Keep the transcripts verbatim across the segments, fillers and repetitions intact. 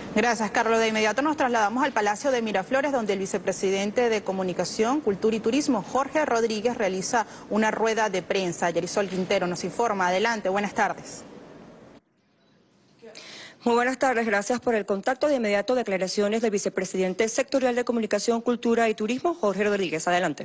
Gracias, Carlos. De inmediato nos trasladamos al Palacio de Miraflores, donde el vicepresidente de Comunicación, Cultura y Turismo, Jorge Rodríguez, realiza una rueda de prensa. Yerisol Quintero nos informa. Adelante, buenas tardes. Muy buenas tardes, gracias por el contacto. De inmediato, declaraciones del vicepresidente sectorial de Comunicación, Cultura y Turismo, Jorge Rodríguez. Adelante.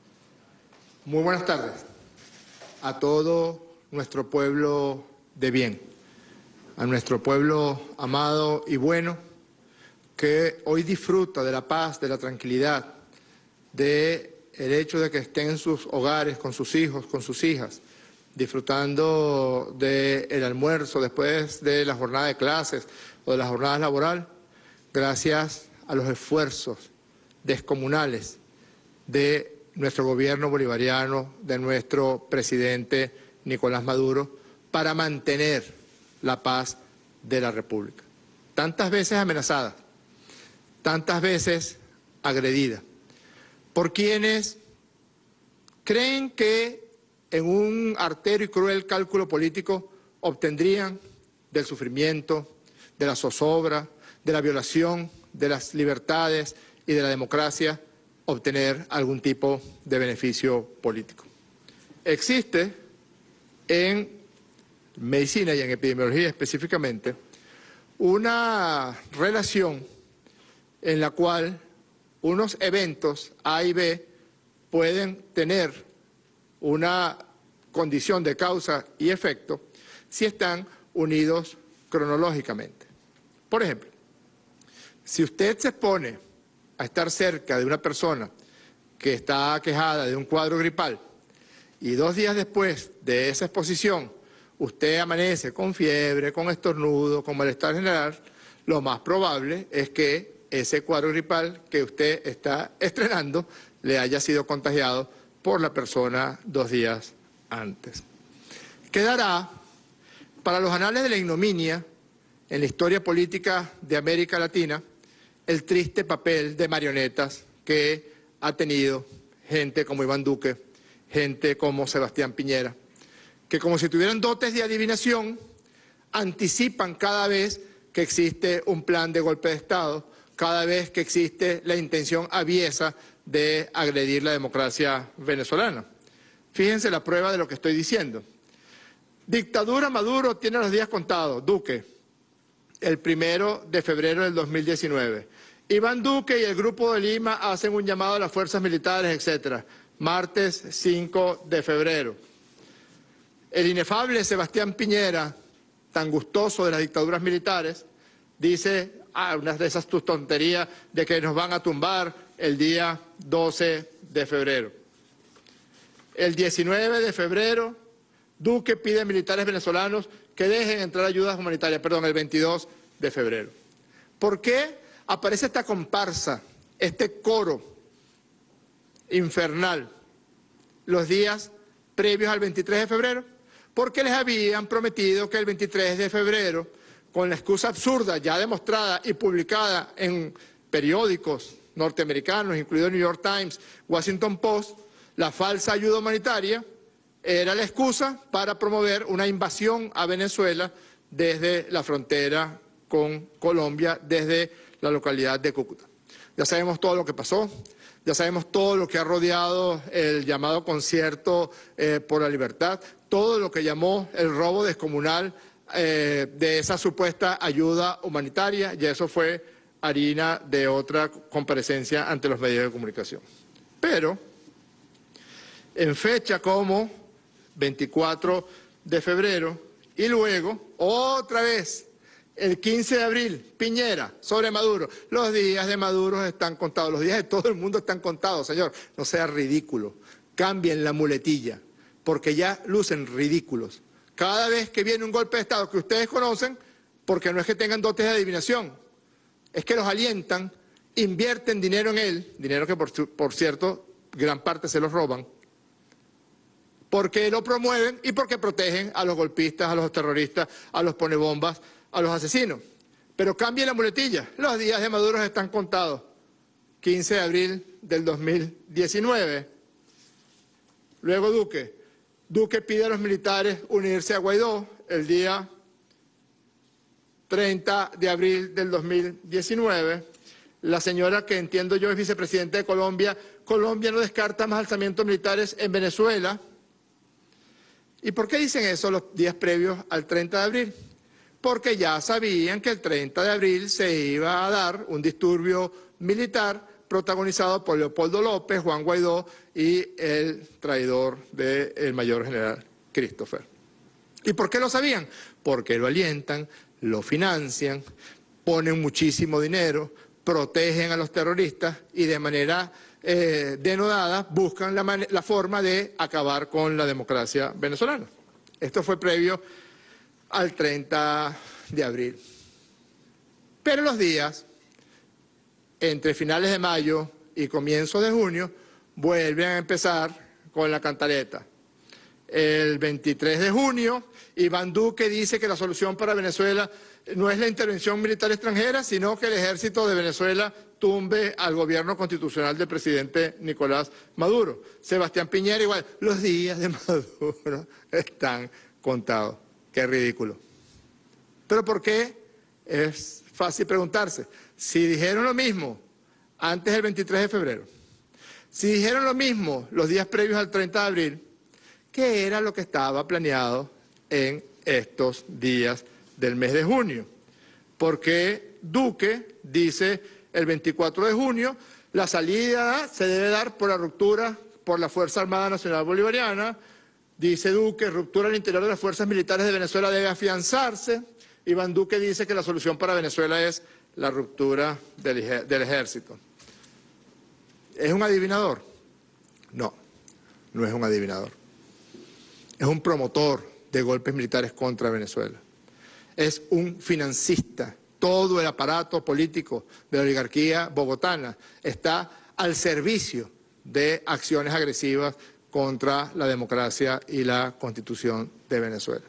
Muy buenas tardes a todo nuestro pueblo de bien, a nuestro pueblo amado y bueno, que hoy disfruta de la paz, de la tranquilidad, del hecho de que estén en sus hogares, con sus hijos, con sus hijas, disfrutando del almuerzo después de la jornada de clases o de la jornada laboral, gracias a los esfuerzos descomunales de nuestro gobierno bolivariano, de nuestro presidente Nicolás Maduro, para mantener la paz de la República. Tantas veces amenazada, tantas veces agredida, por quienes creen que en un artero y cruel cálculo político obtendrían del sufrimiento, de la zozobra, de la violación de las libertades y de la democracia, obtener algún tipo de beneficio político. Existe en medicina y en epidemiología específicamente una relación en la cual unos eventos A y B pueden tener una condición de causa y efecto si están unidos cronológicamente. Por ejemplo, si usted se expone a estar cerca de una persona que está aquejada de un cuadro gripal y dos días después de esa exposición usted amanece con fiebre, con estornudo, con malestar general, lo más probable es que ese cuadro gripal que usted está estrenando le haya sido contagiado por la persona dos días antes. Quedará para los anales de la ignominia en la historia política de América Latina el triste papel de marionetas que ha tenido gente como Iván Duque, gente como Sebastián Piñera, que como si tuvieran dotes de adivinación, anticipan cada vez que existe un plan de golpe de Estado, cada vez que existe la intención aviesa de agredir la democracia venezolana. Fíjense la prueba de lo que estoy diciendo. Dictadura Maduro tiene los días contados, Duque, el primero de febrero del dos mil diecinueve. Iván Duque y el Grupo de Lima hacen un llamado a las fuerzas militares, etcétera. Martes cinco de febrero. El inefable Sebastián Piñera, tan gustoso de las dictaduras militares, dice, ah, una de esas tus tonterías de que nos van a tumbar el día doce de febrero. El diecinueve de febrero, Duque pide a militares venezolanos que dejen entrar ayudas humanitarias, perdón, el veintidós de febrero. ¿Por qué aparece esta comparsa, este coro infernal, los días previos al veintitrés de febrero? Porque les habían prometido que el veintitrés de febrero, con la excusa absurda ya demostrada y publicada en periódicos norteamericanos, incluido el New York Times, Washington Post, la falsa ayuda humanitaria era la excusa para promover una invasión a Venezuela desde la frontera con Colombia, desde la localidad de Cúcuta. Ya sabemos todo lo que pasó, ya sabemos todo lo que ha rodeado el llamado concierto eh, por la libertad, todo lo que llamó el robo descomunal eh, de esa supuesta ayuda humanitaria, y eso fue harina de otra comparecencia ante los medios de comunicación. Pero, en fecha como veinticuatro de febrero, y luego, otra vez, el quince de abril, Piñera, sobre Maduro. Los días de Maduro están contados, los días de todo el mundo están contados, señor. No sea ridículo, cambien la muletilla, porque ya lucen ridículos. Cada vez que viene un golpe de Estado que ustedes conocen, porque no es que tengan dotes de adivinación, es que los alientan, invierten dinero en él, dinero que por, por cierto, gran parte se los roban, porque lo promueven y porque protegen a los golpistas, a los terroristas, a los ponebombas, a los asesinos. Pero cambien la muletilla, los días de Maduro están contados. quince de abril del dos mil diecinueve. Luego Duque. Duque pide a los militares unirse a Guaidó el día treinta de abril del dos mil diecinueve, la señora que entiendo yo es vicepresidenta de Colombia, Colombia no descarta más alzamientos militares en Venezuela. ¿Y por qué dicen eso los días previos al treinta de abril? Porque ya sabían que el treinta de abril se iba a dar un disturbio militar protagonizado por Leopoldo López, Juan Guaidó y el traidor del mayor general Christopher. ¿Y por qué lo sabían? Porque lo alientan, lo financian, ponen muchísimo dinero, protegen a los terroristas y de manera eh, denodada buscan la, la forma de acabar con la democracia venezolana. Esto fue previo al treinta de abril. Pero los días entre finales de mayo y comienzos de junio vuelven a empezar con la cantaleta. El veintitrés de junio, Iván Duque dice que la solución para Venezuela no es la intervención militar extranjera, sino que el ejército de Venezuela tumbe al gobierno constitucional del presidente Nicolás Maduro. Sebastián Piñera igual, los días de Maduro están contados. Qué ridículo. ¿Pero por qué? Es fácil preguntarse. Si dijeron lo mismo antes del veintitrés de febrero, si dijeron lo mismo los días previos al treinta de abril, ¿qué era lo que estaba planeado en estos días del mes de junio? Porque Duque dice el veinticuatro de junio, la salida se debe dar por la ruptura por la Fuerza Armada Nacional Bolivariana. Dice Duque, ruptura al interior de las fuerzas militares de Venezuela debe afianzarse. Iván Duque dice que la solución para Venezuela es la ruptura del, del ejército. ¿Es un adivinador? No, no es un adivinador. Es un promotor de golpes militares contra Venezuela. Es un financista. Todo el aparato político de la oligarquía bogotana está al servicio de acciones agresivas contra la democracia y la Constitución de Venezuela.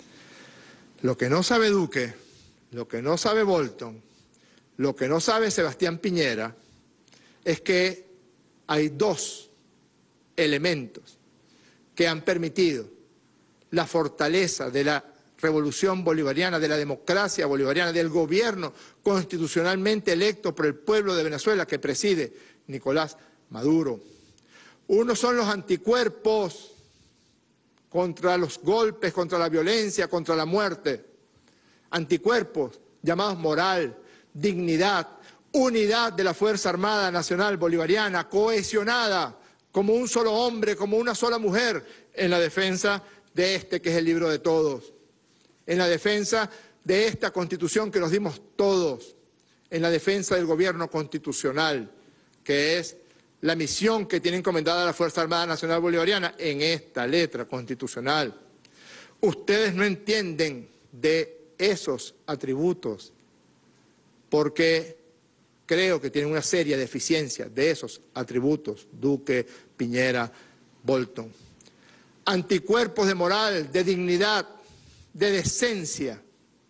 Lo que no sabe Duque, lo que no sabe Bolton, lo que no sabe Sebastián Piñera es que hay dos elementos que han permitido la fortaleza de la revolución bolivariana, de la democracia bolivariana, del gobierno constitucionalmente electo por el pueblo de Venezuela que preside Nicolás Maduro. Uno son los anticuerpos contra los golpes, contra la violencia, contra la muerte. Anticuerpos llamados moral, dignidad, unidad de la Fuerza Armada Nacional Bolivariana, cohesionada como un solo hombre, como una sola mujer, en la defensa de este que es el libro de todos, en la defensa de esta Constitución que nos dimos todos, en la defensa del gobierno constitucional, que es la misión que tiene encomendada la Fuerza Armada Nacional Bolivariana en esta letra constitucional. Ustedes no entienden de esos atributos porque creo que tienen una seria deficiencia de esos atributos, Duque, Piñera, Bolton. Anticuerpos de moral, de dignidad, de decencia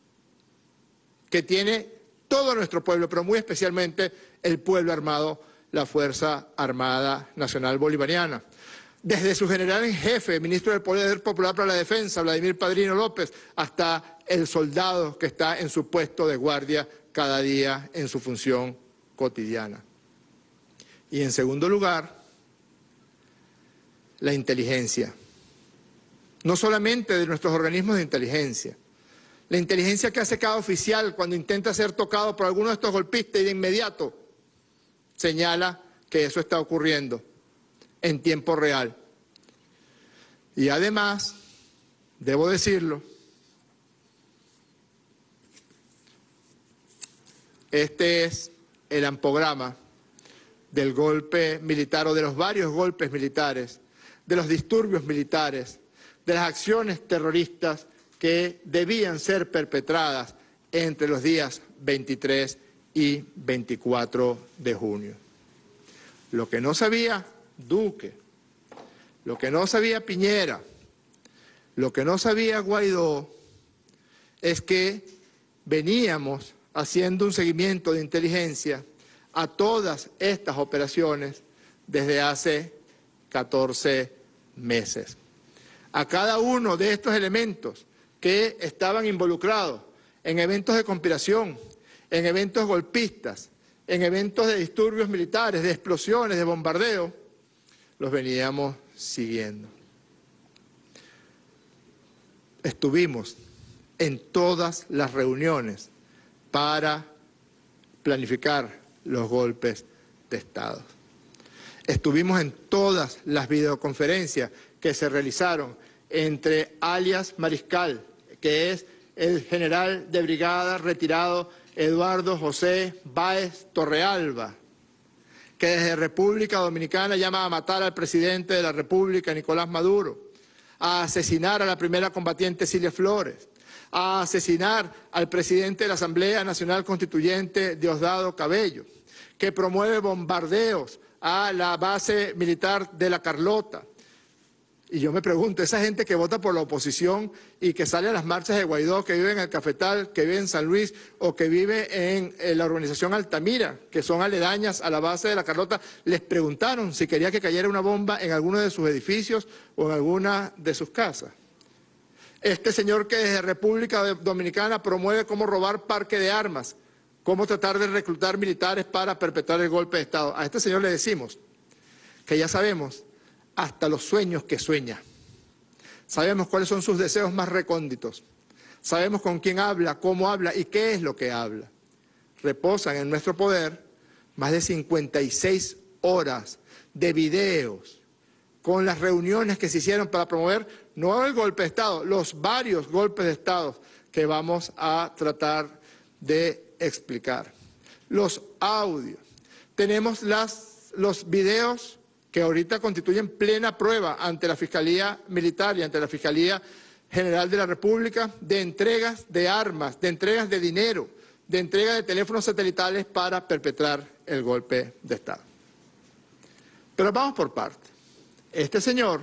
que tiene todo nuestro pueblo, pero muy especialmente el pueblo armado, la Fuerza Armada Nacional Bolivariana. Desde su general en jefe, ministro del Poder Popular para la Defensa, Vladimir Padrino López, hasta el soldado que está en su puesto de guardia cada día en su función cotidiana. Y en segundo lugar, la inteligencia. No solamente de nuestros organismos de inteligencia. La inteligencia que hace cada oficial cuando intenta ser tocado por alguno de estos golpistas y de inmediato señala que eso está ocurriendo en tiempo real. Y además, debo decirlo, este es el ampograma del golpe militar o de los varios golpes militares, de los disturbios militares, de las acciones terroristas que debían ser perpetradas entre los días veintitrés y veinticuatro de junio. Lo que no sabía Duque, lo que no sabía Piñera, lo que no sabía Guaidó es que veníamos haciendo un seguimiento de inteligencia a todas estas operaciones desde hace catorce meses. A cada uno de estos elementos que estaban involucrados en eventos de conspiración, en eventos golpistas, en eventos de disturbios militares, de explosiones, de bombardeo, los veníamos siguiendo. Estuvimos en todas las reuniones para planificar los golpes de Estado. Estuvimos en todas las videoconferencias que se realizaron entre alias Mariscal, que es el general de brigada retirado Eduardo José Báez Torrealba, que desde República Dominicana llama a matar al presidente de la República, Nicolás Maduro, a asesinar a la primera combatiente Cilia Flores, a asesinar al presidente de la Asamblea Nacional Constituyente, Diosdado Cabello, que promueve bombardeos a la base militar de La Carlota. Y yo me pregunto, esa gente que vota por la oposición y que sale a las marchas de Guaidó, que vive en el Cafetal, que vive en San Luis o que vive en, en la urbanización Altamira, que son aledañas a la base de La Carlota, les preguntaron si quería que cayera una bomba en alguno de sus edificios o en alguna de sus casas. Este señor que desde República Dominicana promueve cómo robar parque de armas, cómo tratar de reclutar militares para perpetrar el golpe de Estado. A este señor le decimos que ya sabemos hasta los sueños que sueña. Sabemos cuáles son sus deseos más recónditos. Sabemos con quién habla, cómo habla y qué es lo que habla. Reposan en nuestro poder más de cincuenta y seis horas de videos con las reuniones que se hicieron para promover no el golpe de Estado, los varios golpes de Estado que vamos a tratar de explicar. Los audios. Tenemos las, los videos que ahorita constituyen plena prueba ante la Fiscalía Militar y ante la Fiscalía General de la República de entregas de armas, de entregas de dinero, de entrega de teléfonos satelitales para perpetrar el golpe de Estado. Pero vamos por partes. Este señor,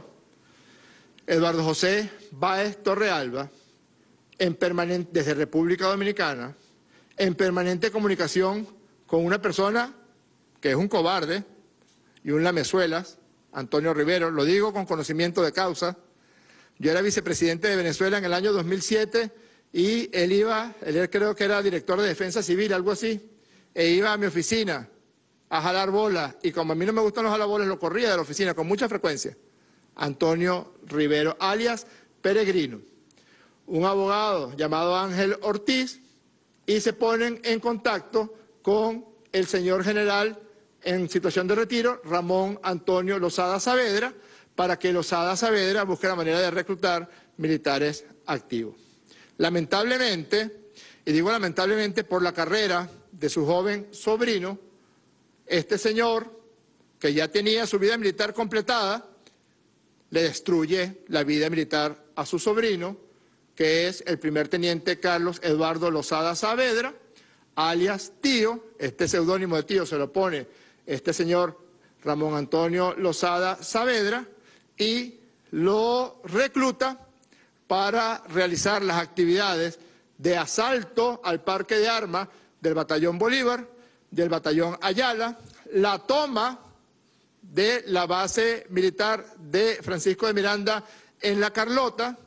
Eduardo José Báez Torrealba, en permanente, desde República Dominicana, en permanente comunicación con una persona que es un cobarde y un lamezuelas, Antonio Rivero, lo digo con conocimiento de causa. Yo era vicepresidente de Venezuela en el año dos mil siete y él iba, él creo que era director de Defensa Civil, algo así, e iba a mi oficina a jalar bolas, y como a mí no me gustan los jalabolas, lo corría de la oficina con mucha frecuencia. Antonio Rivero, alias Peregrino, un abogado llamado Ángel Ortiz, y se ponen en contacto con el señor general en situación de retiro, Ramón Antonio Lozada Saavedra, para que Lozada Saavedra busque la manera de reclutar militares activos. Lamentablemente, y digo lamentablemente por la carrera de su joven sobrino, este señor, que ya tenía su vida militar completada, le destruye la vida militar a su sobrino, que es el primer teniente Carlos Eduardo Lozada Saavedra, alias Tío. Este seudónimo de Tío se lo pone este señor Ramón Antonio Lozada Saavedra, y lo recluta para realizar las actividades de asalto al parque de armas del Batallón Bolívar, del Batallón Ayala, la toma de la base militar de Francisco de Miranda en La Carlota,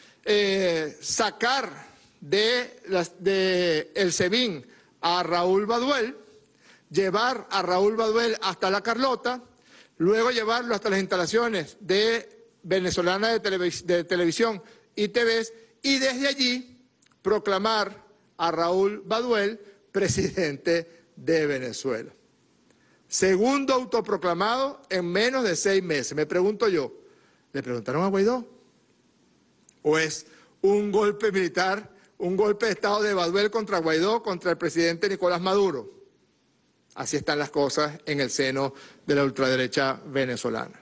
eh, sacar de, las, de el SEBIN a Raúl Baduel, llevar a Raúl Baduel hasta La Carlota, luego llevarlo hasta las instalaciones de Venezolana de, Televis de Televisión y T Vs, y desde allí proclamar a Raúl Baduel presidente de Venezuela. Segundo autoproclamado en menos de seis meses. Me pregunto yo, ¿le preguntaron a Guaidó? ¿O es un golpe militar, un golpe de Estado de Baduel contra Guaidó, contra el presidente Nicolás Maduro? Así están las cosas en el seno de la ultraderecha venezolana.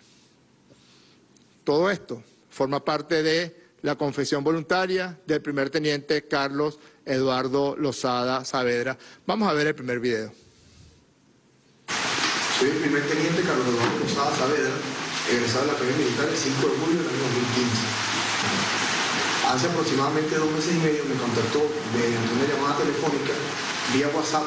Todo esto forma parte de la confesión voluntaria del primer teniente Carlos Eduardo Lozada Saavedra. Vamos a ver el primer video. Soy el primer teniente Carlos Eduardo Lozada Saavedra, egresado de la Academia Militar el cinco de julio del año dos mil quince. Hace aproximadamente dos meses y medio me contactó mediante una llamada telefónica vía WhatsApp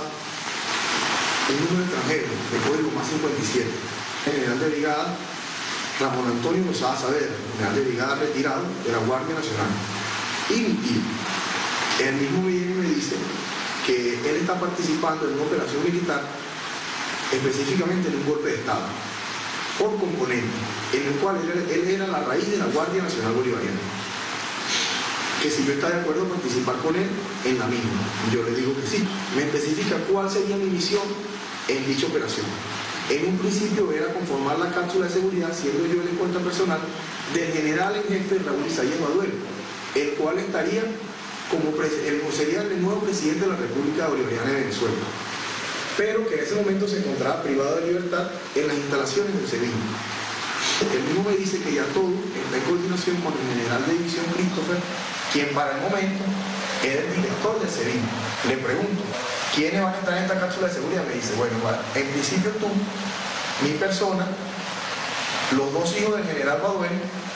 un número extranjero de código más cincuenta y siete, general de brigada Ramón Antonio Lozada Saavedra, general de brigada retirado de la Guardia Nacional, y mi tío. El mismo viene y me dice que él está participando en una operación militar, específicamente en un golpe de Estado, por componente, en el cual él, él era la raíz de la Guardia Nacional Bolivariana. Que si yo estaba de acuerdo a participar con él en la misma. Yo le digo que sí. Me especifica cuál sería mi misión en dicha operación. En un principio era conformar la cápsula de seguridad, siendo yo el escolta personal del general en jefe Raúl Isaías Baduel, el cual estaría como el, sería el nuevo presidente de la República Bolivariana de Venezuela, pero que en ese momento se encontraba privado de libertad en las instalaciones del SEBIN. Él mismo me dice que ya todo está en coordinación con el general de división Christopher, quien para el momento era el director del SEBIN. Le pregunto, ¿quiénes van a estar en esta cápsula de seguridad? Me dice, bueno, en principio tú, mi persona, los dos hijos del general Baduel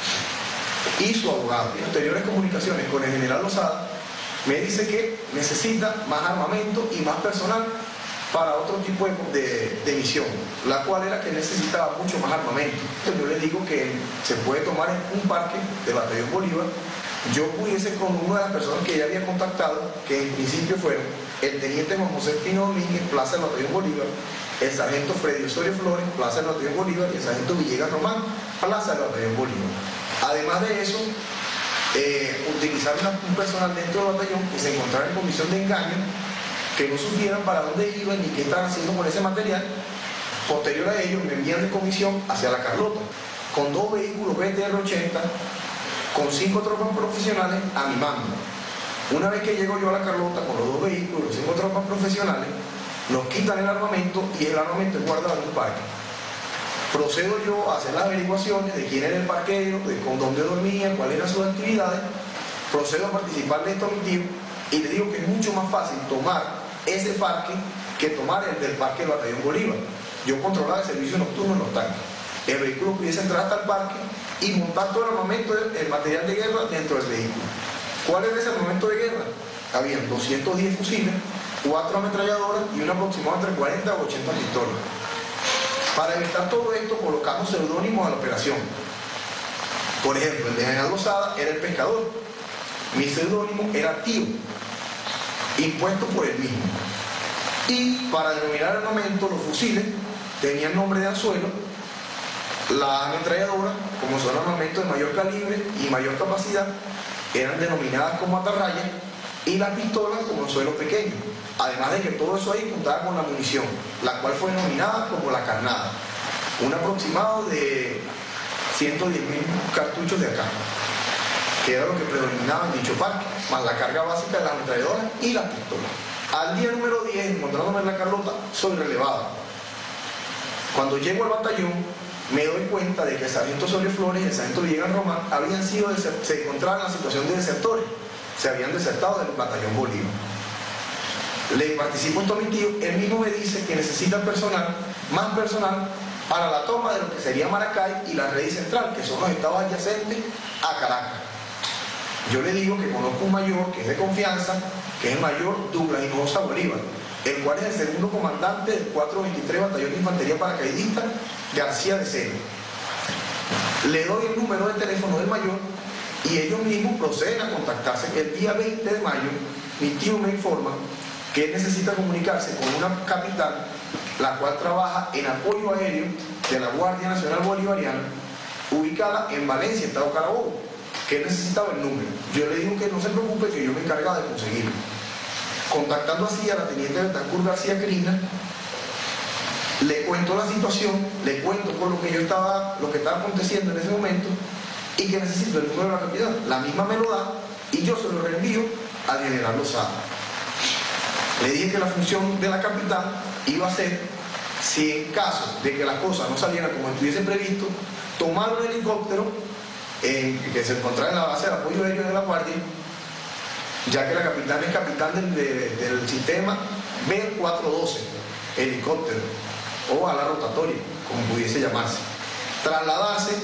y su abogado. En posteriores comunicaciones con el general Lozada, me dice que necesita más armamento y más personal para otro tipo de, de, de misión, la cual era que necesitaba mucho más armamento. Entonces yo le digo que se puede tomar en un parque del Batallón Bolívar. Yo pudiese con una de las personas que ella había contactado, que en principio fueron el teniente Juan José Espino Domínguez, plaza del Batallón Bolívar, el sargento Freddy Osorio Flores, plaza del Batallón Bolívar, y el sargento Villegas Román, plaza del Batallón Bolívar. Además de eso, eh, utilizar una, un personal dentro del batallón que se encontrara en condición de engaño, que no supieran para dónde iban ni qué estaban haciendo con ese material. Posterior a ello, me envían de comisión hacia La Carlota, con dos vehículos B T R ochenta, con cinco tropas profesionales a mi mando. Una vez que llego yo a La Carlota con los dos vehículos, cinco tropas profesionales, nos quitan el armamento y el armamento es guardado en un parque. Procedo yo a hacer las averiguaciones de quién era el parquero, de con dónde dormía, cuáles eran sus actividades. Procedo a participar de esto a mi tío y le digo que es mucho más fácil tomar ese parque que tomar el del parque del Batallón Bolívar. Yo controlaba el servicio nocturno en los tanques. El vehículo pudiese entrar hasta el parque y montar todo el armamento, el material de guerra dentro del vehículo. ¿Cuál era ese armamento de guerra? Habían doscientos diez fusiles, cuatro ametralladoras y un aproximado entre cuarenta a ochenta pistolas. Para evitar todo esto colocamos seudónimos a la operación. Por ejemplo, el de general Lozada era el pescador. Mi seudónimo era Tío, impuesto por él mismo. Y para denominar el armamento, los fusiles tenían nombre de anzuelo, las ametralladoras, como son armamentos de mayor calibre y mayor capacidad, eran denominadas como atarrayas, y las pistolas como anzuelos pequeños. Además de que todo eso ahí contaba con la munición, la cual fue denominada como la carnada. Un aproximado de ciento diez mil cartuchos de acá, que era lo que predominaba en dicho parque, más la carga básica de las ametralladoras y las pistolas. Al día número diez, encontrándome en La Carlota, soy relevado. Cuando llego al batallón, me doy cuenta de que el sargento Osorio Flores y el sargento Villegas Román habían sido, se encontraban en la situación de desertores, se habían desertado del batallón Bolívar. Le participo esto a mi tío, él mismo me dice que necesita personal, más personal, para la toma de lo que sería Maracay y la red central, que son los estados adyacentes a Caracas. Yo le digo que conozco un mayor que es de confianza, que es el mayor Douglas Hinojosa Bolívar, el cual es el segundo comandante del cuatrocientos veintitrés Batallón de Infantería Paracaidista García de Seno. Le doy el número de teléfono del mayor y ellos mismos proceden a contactarse. El día veinte de mayo, mi tío me informa que él necesita comunicarse con una capitán, la cual trabaja en apoyo aéreo de la Guardia Nacional Bolivariana, ubicada en Valencia, Estado Carabobo, que él necesitaba el número. Yo le digo que no se preocupe, que yo me encargaba de conseguirlo. Contactando así a la teniente Betancur García Crina, le cuento la situación, le cuento por lo que yo estaba, lo que estaba aconteciendo en ese momento, y que necesito el número de la capitán. La misma me lo da y yo se lo reenvío al general Lozada. Le dije que la función de la capitán iba a ser, si en caso de que las cosas no salieran como estuviese previsto, tomar un helicóptero eh, que se encontrara en la base de apoyo aéreo de la Guardia, ya que la capitán es capitán del, de, del sistema B cuatrocientos doce, helicóptero, o ala rotatoria, como pudiese llamarse. Trasladarse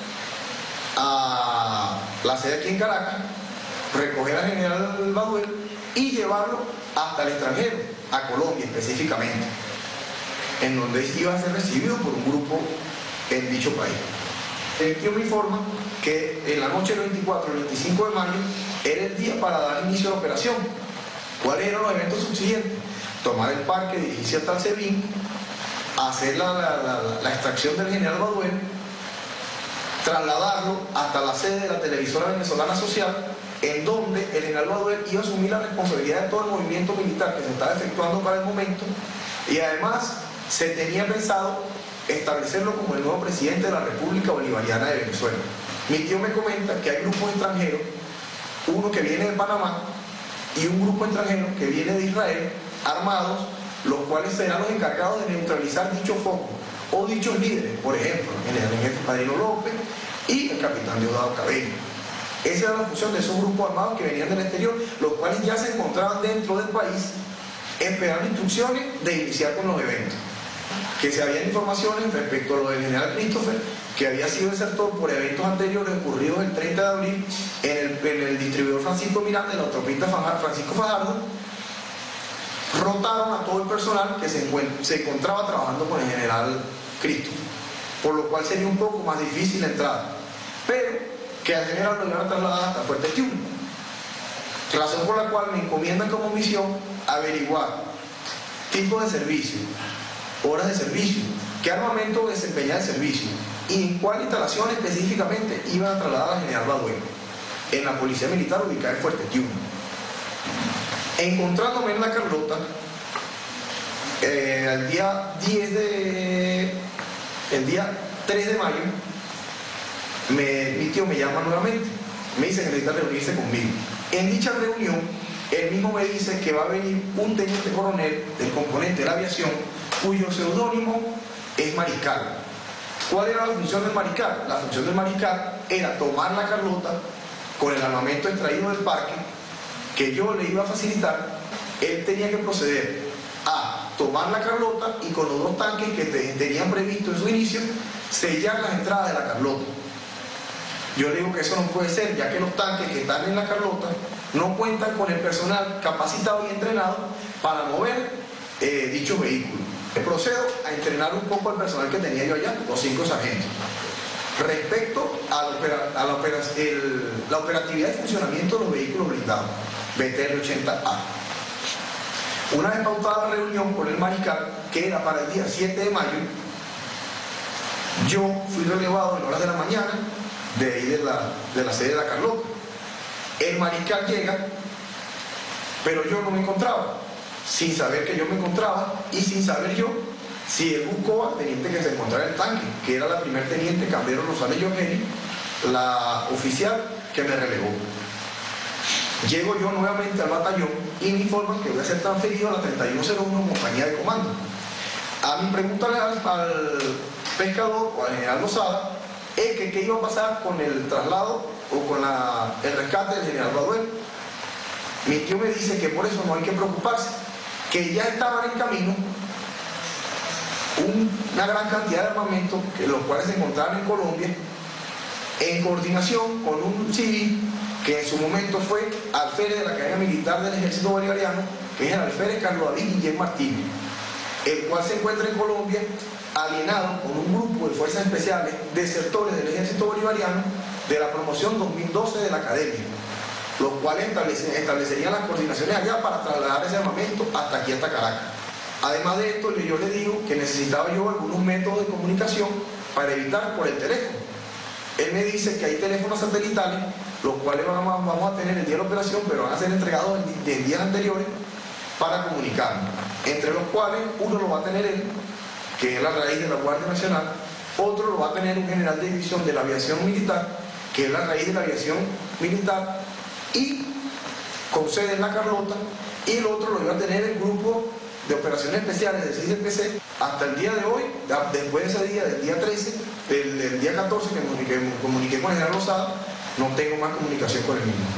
a la sede aquí en Caracas, recoger al general Baduel y llevarlo hasta el extranjero, a Colombia específicamente, en donde iba a ser recibido por un grupo en dicho país. El tío me informa que en la noche del veinticuatro al veinticinco de mayo era el día para dar inicio a la operación. ¿Cuáles eran los eventos subsiguientes? Tomar el parque, dirigirse hasta el SEBIN, hacer la, la, la, la extracción del general Baduel, trasladarlo hasta la sede de la televisora venezolana social, en donde el general Baduel iba a asumir la responsabilidad de todo el movimiento militar que se estaba efectuando para el momento, y además se tenía pensado establecerlo como el nuevo presidente de la República Bolivariana de Venezuela. Mi tío me comenta que hay grupos extranjeros, uno que viene de Panamá y un grupo extranjero que viene de Israel, armados, los cuales serán los encargados de neutralizar dichos focos o dichos líderes, por ejemplo, el jefe Padrino López y el capitán Diosdado Cabello. Esa era la función de esos grupos armados que venían del exterior, los cuales ya se encontraban dentro del país esperando instrucciones de iniciar con los eventos. Que se habían informaciones respecto a lo del general Christopher, que había sido desertor por eventos anteriores ocurridos el treinta de abril en el, en el distribuidor Francisco Miranda, en la autopista Francisco Fajardo. Rotaron a todo el personal que se, se encontraba trabajando con el general Christopher, por lo cual sería un poco más difícil la entrada, pero que al general lo iban a trasladar hasta Fuerte Tiuna, razón por la cual me encomiendan como misión averiguar tipo de servicio, horas de servicio, qué armamento desempeñaba el servicio y en cuál instalación específicamente iban a trasladar al general Baduel, en la policía militar ubicada en Fuerte Tiuna. Encontrándome en la Carlota, eh, el día diez de... el día tres de mayo, me, mi tío me llama nuevamente, me dice que necesita reunirse conmigo. En dicha reunión, él mismo me dice que va a venir un teniente coronel del componente de la aviación, cuyo seudónimo es Mariscal. ¿Cuál era la función del Mariscal? La función del Mariscal era tomar la Carlota con el armamento extraído del parque, que yo le iba a facilitar. Él tenía que proceder a tomar la Carlota y con los dos tanques que te, tenían previsto en su inicio, sellar las entradas de la Carlota. Yo le digo que eso no puede ser, ya que los tanques que están en la Carlota no cuentan con el personal capacitado y entrenado para mover eh, dichos vehículos. Procedo a entrenar un poco al personal que tenía yo allá, los cinco sargentos, respecto a la, opera, a la, opera, el, la operatividad y funcionamiento de los vehículos blindados B T R ochenta A. Una vez pautada la reunión con el Mariscal, que era para el día siete de mayo, yo fui relevado en horas de la mañana de ahí de la, de la sede de la Carlota. El Mariscal llega, pero yo no me encontraba, sin saber que yo me encontraba y sin saber yo si él buscó al teniente que se encontraba en el tanque, que era la primer teniente Cambero Rosales Giorgeni, la oficial que me relevó. Llego yo nuevamente al batallón y me informan que voy a ser transferido a la treinta y uno cero uno compañía de comando. A mi pregunta al, al pescador o al general Lozada es que qué iba a pasar con el traslado o con la, el rescate del general Baduel. Mi tío me dice que por eso no hay que preocuparse, que ya estaban en camino un, una gran cantidad de armamentos, que los cuales se encontraban en Colombia, en coordinación con un civil que en su momento fue alférez de la cadena militar del ejército bolivariano, que es el alférez Carlos David Guillén Martínez, el cual se encuentra en Colombia alienado con un grupo de fuerzas especiales desertores del ejército bolivariano de la promoción dos mil doce de la academia, los cuales establecerían las coordinaciones allá para trasladar ese armamento hasta aquí, hasta Caracas. Además de esto, yo le digo que necesitaba yo algunos métodos de comunicación para evitar por el teléfono. Él me dice que hay teléfonos satelitales, los cuales vamos, vamos a tener el día de la operación, pero van a ser entregados en, en días anteriores para comunicarnos, entre los cuales uno lo va a tener él, que es la raíz de la Guardia Nacional, otro lo va a tener un general de división de la aviación militar, que es la raíz de la aviación militar, y con sede en la Carlota, y el otro lo iba a tener el grupo de operaciones especiales del seis D P C. Hasta el día de hoy, después de ese día, del día trece, del, del día catorce que me comuniqué, me comuniqué con el general Lozada, no tengo más comunicación con el mismo.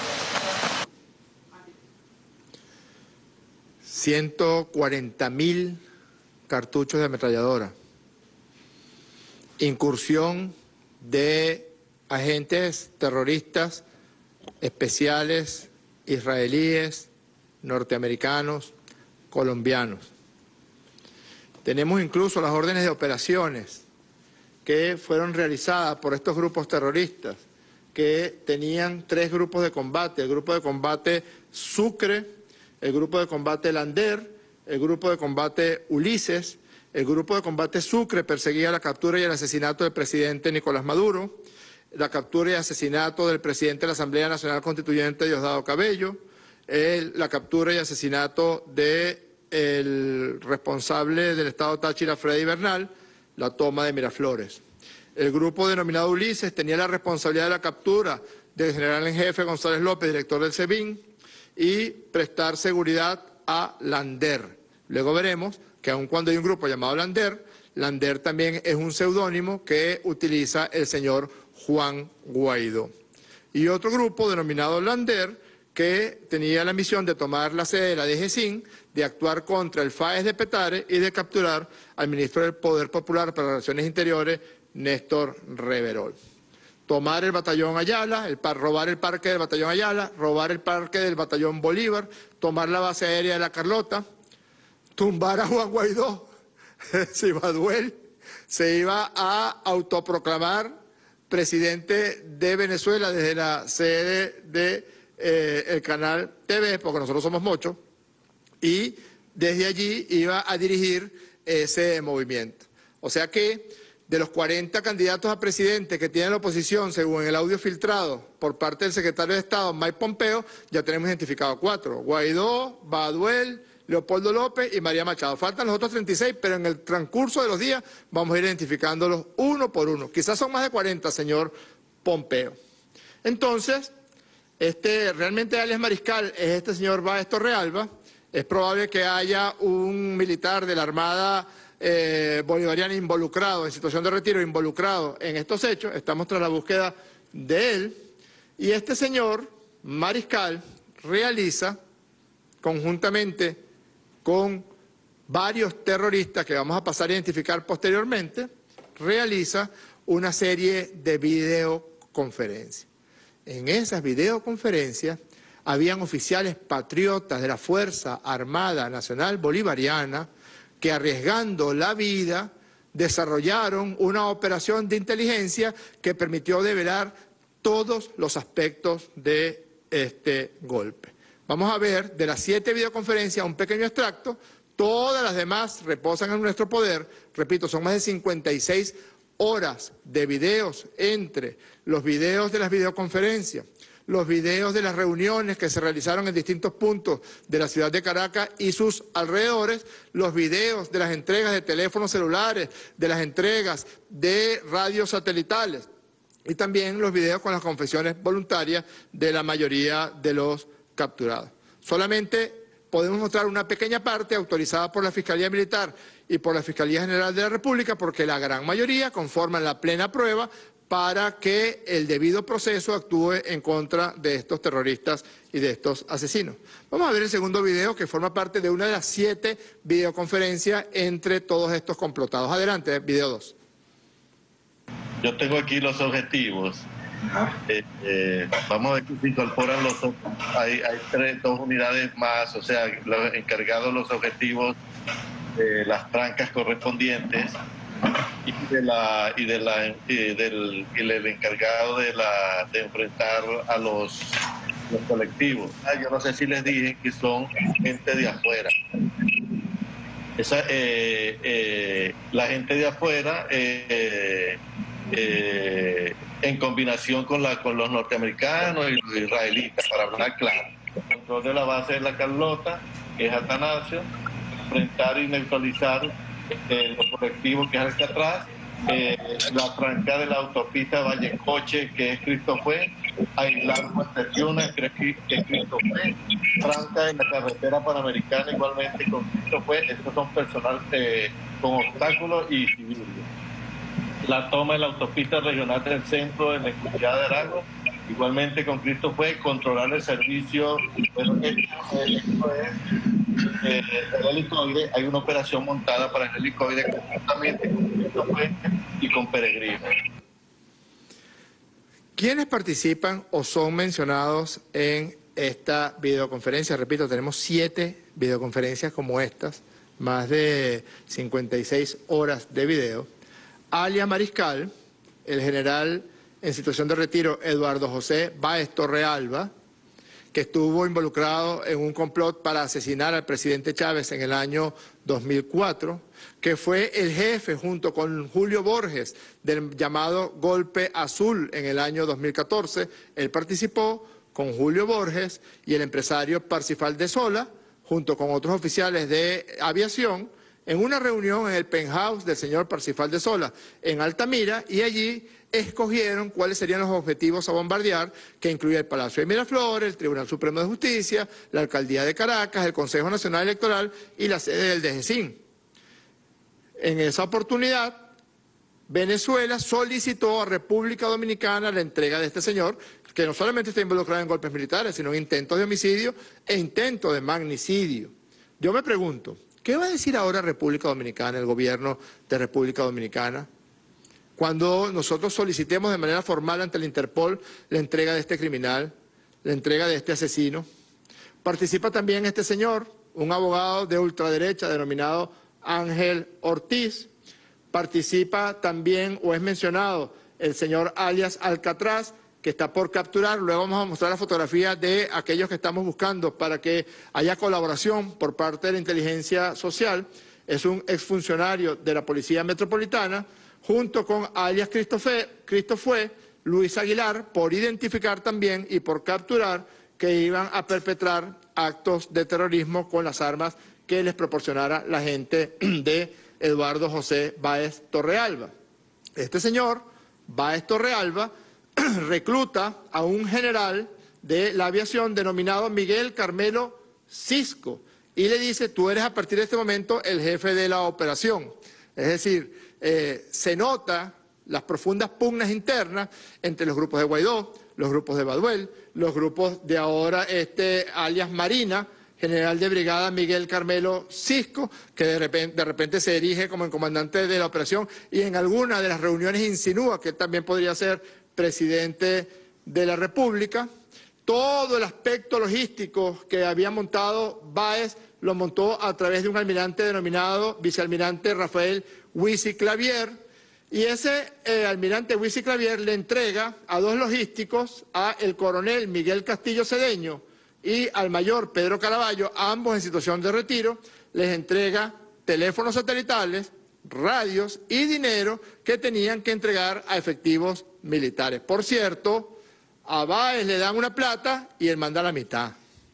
ciento cuarenta mil cartuchos de ametralladora. Incursión de agentes terroristas especiales israelíes, norteamericanos, colombianos. Tenemos incluso las órdenes de operaciones que fueron realizadas por estos grupos terroristas, que que tenían tres grupos de combate, el grupo de combate Sucre, el grupo de combate Lander, el grupo de combate Ulises. El grupo de combate Sucre perseguía la captura y el asesinato del presidente Nicolás Maduro, la captura y asesinato del presidente de la Asamblea Nacional Constituyente Diosdado Cabello, el, la captura y asesinato del responsable del Estado Táchira, Freddy Bernal, la toma de Miraflores. El grupo denominado Ulises tenía la responsabilidad de la captura del general en jefe González López, director del SEBIN, y prestar seguridad a Lander. Luego veremos que aun cuando hay un grupo llamado Lander, Lander también es un seudónimo que utiliza el señor Juan Guaidó. Y otro grupo denominado Lander que tenía la misión de tomar la sede de la D G C I N, de actuar contra el FAES de Petare y de capturar al ministro del Poder Popular para Relaciones Interiores, Néstor Reverol. Tomar el batallón Ayala, el par, robar el parque del batallón Ayala, robar el parque del batallón Bolívar, tomar la base aérea de La Carlota, tumbar a Juan Guaidó, Cibaduel, se iba a autoproclamar presidente de Venezuela desde la sede del eh, canal T V, porque nosotros somos muchos, y desde allí iba a dirigir ese movimiento. O sea que de los cuarenta candidatos a presidente que tiene la oposición, según el audio filtrado por parte del secretario de Estado, Mike Pompeo, ya tenemos identificado cuatro: Guaidó, Baduel, Leopoldo López y María Machado. Faltan los otros treinta y seis, pero en el transcurso de los días vamos a ir identificándolos uno por uno. Quizás son más de cuarenta, señor Pompeo. Entonces, este, realmente alias Mariscal es este señor Báez Torrealba. Es probable que haya un militar de la Armada eh, bolivariana involucrado, en situación de retiro, involucrado en estos hechos. Estamos tras la búsqueda de él. Y este señor, Mariscal, realiza conjuntamente con varios terroristas que vamos a pasar a identificar posteriormente, realiza una serie de videoconferencias. En esas videoconferencias habían oficiales patriotas de la Fuerza Armada Nacional Bolivariana que, arriesgando la vida, desarrollaron una operación de inteligencia que permitió develar todos los aspectos de este golpe. Vamos a ver de las siete videoconferencias un pequeño extracto. Todas las demás reposan en nuestro poder. Repito, son más de cincuenta y seis horas de videos entre los videos de las videoconferencias, los videos de las reuniones que se realizaron en distintos puntos de la ciudad de Caracas y sus alrededores, los videos de las entregas de teléfonos celulares, de las entregas de radios satelitales y también los videos con las confesiones voluntarias de la mayoría de los capturados. Solamente podemos mostrar una pequeña parte autorizada por la Fiscalía Militar y por la Fiscalía General de la República, porque la gran mayoría conforman la plena prueba para que el debido proceso actúe en contra de estos terroristas y de estos asesinos. Vamos a ver el segundo video, que forma parte de una de las siete videoconferencias entre todos estos complotados. Adelante, video dos. Yo tengo aquí los objetivos. Eh, eh, vamos a ver que se incorporan los hay, hay tres, dos unidades más, o sea, los encargados los objetivos de las trancas correspondientes y de la y de la y del y el encargado de la de enfrentar a los, los colectivos. Ah, yo no sé si les dije que son gente de afuera. Esa, eh, eh, la gente de afuera eh, eh, en combinación con, la, con los norteamericanos y los israelitas, para hablar claro. El control de la base de La Carlota, que es Atanasio, enfrentar y neutralizar eh, los colectivos que es Alcatraz, eh, la tranca de la autopista Vallecoche, que es Cristo Fue, aislar Huastetiuna, que es Cristo Fue, tranca en la carretera panamericana igualmente con Cristo Fue. Estos son personal eh, con obstáculos y civiles. La toma de la autopista regional del centro de la encrucijada de Aragua, igualmente con Cristo Fue, controlar el servicio. Bueno, esto, esto es eh, el helicoide. Hay una operación montada para el helicoide conjuntamente con Cristo Fue y con Peregrino. ¿Quiénes participan o son mencionados en esta videoconferencia? Repito, tenemos siete videoconferencias como estas, más de cincuenta y seis horas de video. Alias Mariscal, el general en situación de retiro, Eduardo José Báez Torrealba, que estuvo involucrado en un complot para asesinar al presidente Chávez en el año dos mil cuatro, que fue el jefe junto con Julio Borges del llamado Golpe Azul en el año dos mil catorce. Él participó con Julio Borges y el empresario Parsifal de Sola, junto con otros oficiales de aviación, en una reunión en el penthouse del señor Parsifal de Sola en Altamira, y allí escogieron cuáles serían los objetivos a bombardear, que incluía el Palacio de Miraflores, el Tribunal Supremo de Justicia, la Alcaldía de Caracas, el Consejo Nacional Electoral y la sede del D G C I N. En esa oportunidad, Venezuela solicitó a República Dominicana la entrega de este señor, que no solamente está involucrado en golpes militares, sino en intentos de homicidio e intentos de magnicidio. Yo me pregunto, ¿qué va a decir ahora República Dominicana, el gobierno de República Dominicana, cuando nosotros solicitemos de manera formal ante el Interpol la entrega de este criminal, la entrega de este asesino? Participa también este señor, un abogado de ultraderecha denominado Ángel Ortiz. Participa también, o es mencionado, el señor alias Alcatraz, que está por capturar. Luego vamos a mostrar la fotografía de aquellos que estamos buscando para que haya colaboración por parte de la inteligencia social. Es un exfuncionario de la Policía Metropolitana, junto con alias Cristofue, Luis Aguilar, por identificar también y por capturar que iban a perpetrar actos de terrorismo con las armas que les proporcionara la gente de Eduardo José Báez Torrealba. Este señor, Báez Torrealba, recluta a un general de la aviación denominado Miguel Carmelo Cisco y le dice: tú eres a partir de este momento el jefe de la operación. Es decir, eh, se nota las profundas pugnas internas entre los grupos de Guaidó, los grupos de Baduel, los grupos de ahora este alias Marina, general de brigada Miguel Carmelo Cisco, que de repente, de repente se erige como el comandante de la operación y en alguna de las reuniones insinúa que él también podría ser presidente de la República. Todo el aspecto logístico que había montado Báez lo montó a través de un almirante denominado vicealmirante Rafael Huici Clavier, y ese eh, almirante Huici Clavier le entrega a dos logísticos, a el coronel Miguel Castillo Cedeño y al mayor Pedro Caraballo, ambos en situación de retiro, les entrega teléfonos satelitales, radios y dinero que tenían que entregar a efectivos militares. Por cierto, a Báez le dan una plata y él manda la mitad.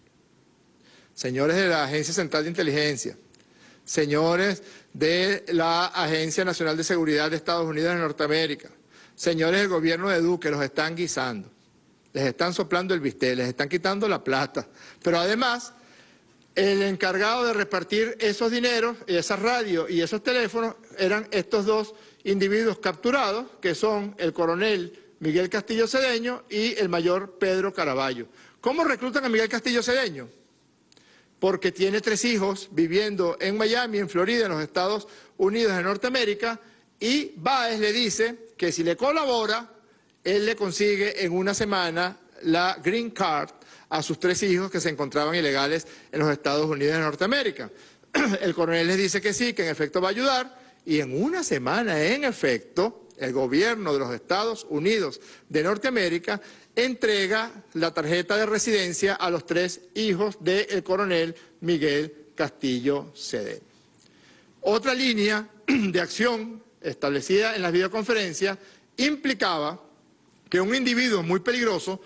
Señores de la Agencia Central de Inteligencia, señores de la Agencia Nacional de Seguridad de Estados Unidos de Norteamérica, señores del gobierno de Duque, los están guisando, les están soplando el bistec, les están quitando la plata, pero además el encargado de repartir esos dineros, esas radios y esos teléfonos eran estos dos individuos capturados, que son el coronel Miguel Castillo Cedeño y el mayor Pedro Caraballo. ¿Cómo reclutan a Miguel Castillo Cedeño? Porque tiene tres hijos viviendo en Miami, en Florida, en los Estados Unidos de Norteamérica, y Báez le dice que si le colabora, él le consigue en una semana la green card a sus tres hijos que se encontraban ilegales en los Estados Unidos de Norteamérica. El coronel les dice que sí, que en efecto va a ayudar, y en una semana, en efecto, el gobierno de los Estados Unidos de Norteamérica entrega la tarjeta de residencia a los tres hijos del coronel Miguel Castillo Cedeño. Otra línea de acción establecida en las videoconferencias implicaba que un individuo muy peligroso,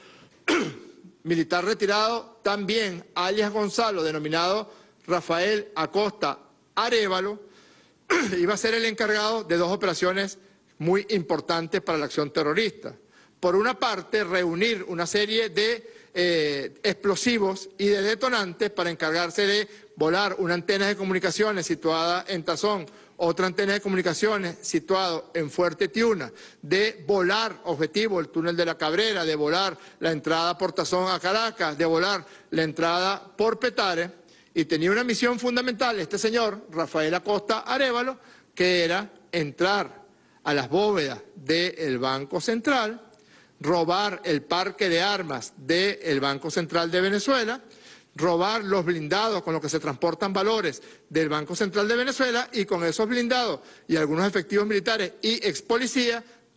militar retirado también, alias Gonzalo, denominado Rafael Acosta Arévalo, iba a ser el encargado de dos operaciones muy importantes para la acción terrorista. Por una parte, reunir una serie de eh, explosivos y de detonantes para encargarse de volar una antena de comunicaciones situada en Tazón, otra antena de comunicaciones situada en Fuerte Tiuna, de volar, objetivo, el túnel de la Cabrera, de volar la entrada por Tazón a Caracas, de volar la entrada por Petare, y tenía una misión fundamental este señor, Rafael Acosta Arévalo, que era entrar a las bóvedas del Banco Central, robar el parque de armas del Banco Central de Venezuela, robar los blindados con los que se transportan valores del Banco Central de Venezuela y con esos blindados y algunos efectivos militares y ex policía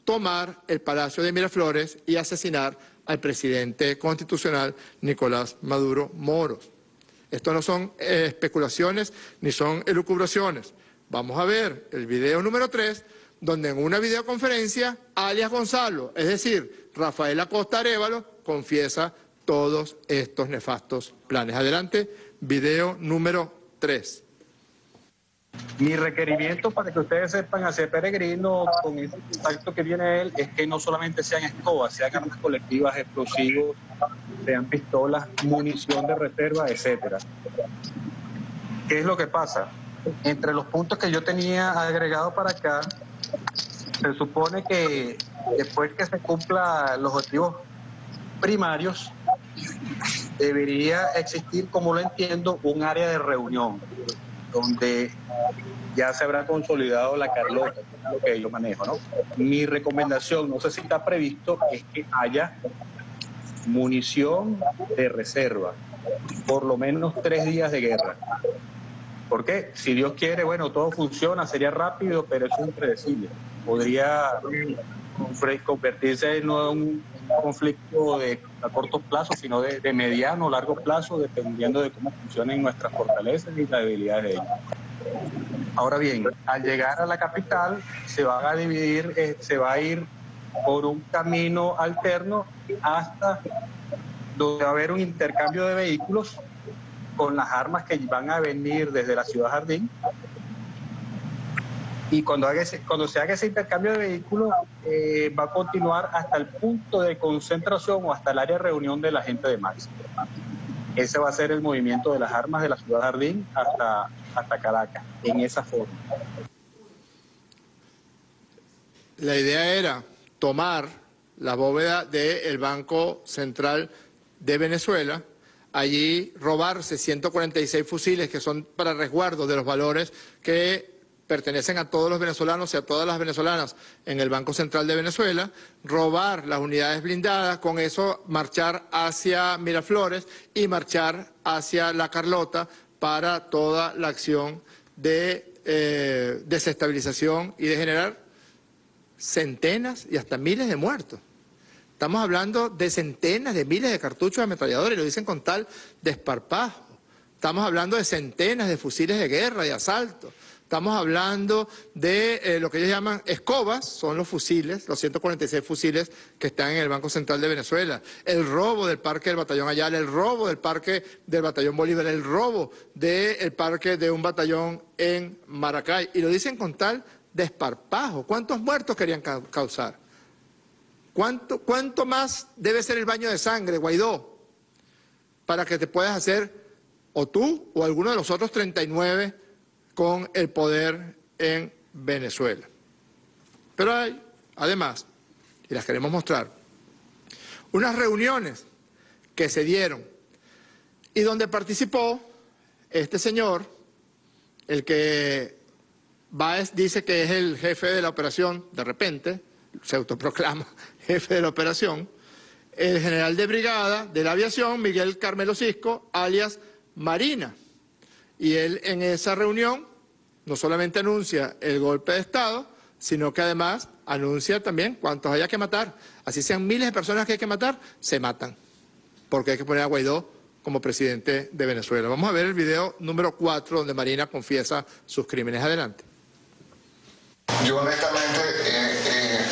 tomar el Palacio de Miraflores y asesinar al presidente constitucional Nicolás Maduro Moros. Esto no son eh, especulaciones ni son elucubraciones. Vamos a ver el video número tres, donde en una videoconferencia, alias Gonzalo, es decir, Rafael Acosta Arévalo, confiesa todos estos nefastos planes. Adelante, video número tres. Mi requerimiento, para que ustedes sepan, hacer peregrino con ese contacto que viene él, es que no solamente sean escobas, sean armas colectivas, explosivos, sean pistolas, munición de reserva, etcétera. ¿Qué es lo que pasa? Entre los puntos que yo tenía agregado para acá, se supone que después que se cumplan los objetivos primarios, debería existir, como lo entiendo, un área de reunión, donde ya se habrá consolidado la Carlota, que es lo que yo manejo, ¿no? Mi recomendación, no sé si está previsto, es que haya munición de reserva, por lo menos tres días de guerra. ¿Por qué? Si Dios quiere, bueno, todo funciona, sería rápido, pero eso es impredecible. Podría convertirse no en un conflicto de a corto plazo, sino de, de mediano o largo plazo, dependiendo de cómo funcionen nuestras fortalezas y las debilidades de ellos. Ahora bien, al llegar a la capital se van a dividir, eh, se va a ir por un camino alterno hasta donde va a haber un intercambio de vehículos con las armas que van a venir desde la Ciudad Jardín. Y cuando, haga ese, cuando se haga ese intercambio de vehículos, eh, va a continuar hasta el punto de concentración o hasta el área de reunión de la gente de Máximo. Ese va a ser el movimiento de las armas de la Ciudad Jardín hasta, hasta Caracas, en esa forma. La idea era tomar la bóveda del Banco Central de Venezuela, allí robarse ciento cuarenta y seis fusiles que son para resguardo de los valores que pertenecen a todos los venezolanos y a todas las venezolanas en el Banco Central de Venezuela, robar las unidades blindadas, con eso marchar hacia Miraflores y marchar hacia La Carlota para toda la acción de eh, desestabilización y de generar centenas y hasta miles de muertos. Estamos hablando de centenas de miles de cartuchos de ametralladores, y lo dicen con tal desparpajo. Estamos hablando de centenas de fusiles de guerra, de asalto. Estamos hablando de eh, lo que ellos llaman escobas, son los fusiles, los ciento cuarenta y seis fusiles que están en el Banco Central de Venezuela. El robo del parque del batallón Ayala, el robo del parque del batallón Bolívar, el robo del parque de un batallón en Maracay. Y lo dicen con tal desparpajo. ¿Cuántos muertos querían ca- causar? ¿Cuánto, ¿Cuánto más debe ser el baño de sangre, Guaidó, para que te puedas hacer o tú o alguno de los otros treinta y nueve con el poder en Venezuela? Pero hay, además, y las queremos mostrar, unas reuniones que se dieron y donde participó este señor, el que Báez dice que es el jefe de la operación, de repente, se autoproclama jefe de la operación, el general de brigada de la aviación, Miguel Carmelo Cisco, alias Marina. Y él en esa reunión no solamente anuncia el golpe de Estado, sino que además anuncia también cuántos haya que matar. Así sean miles de personas que hay que matar, se matan, porque hay que poner a Guaidó como presidente de Venezuela. Vamos a ver el video número cuatro, donde Marina confiesa sus crímenes. Adelante. Yo honestamente eh, eh,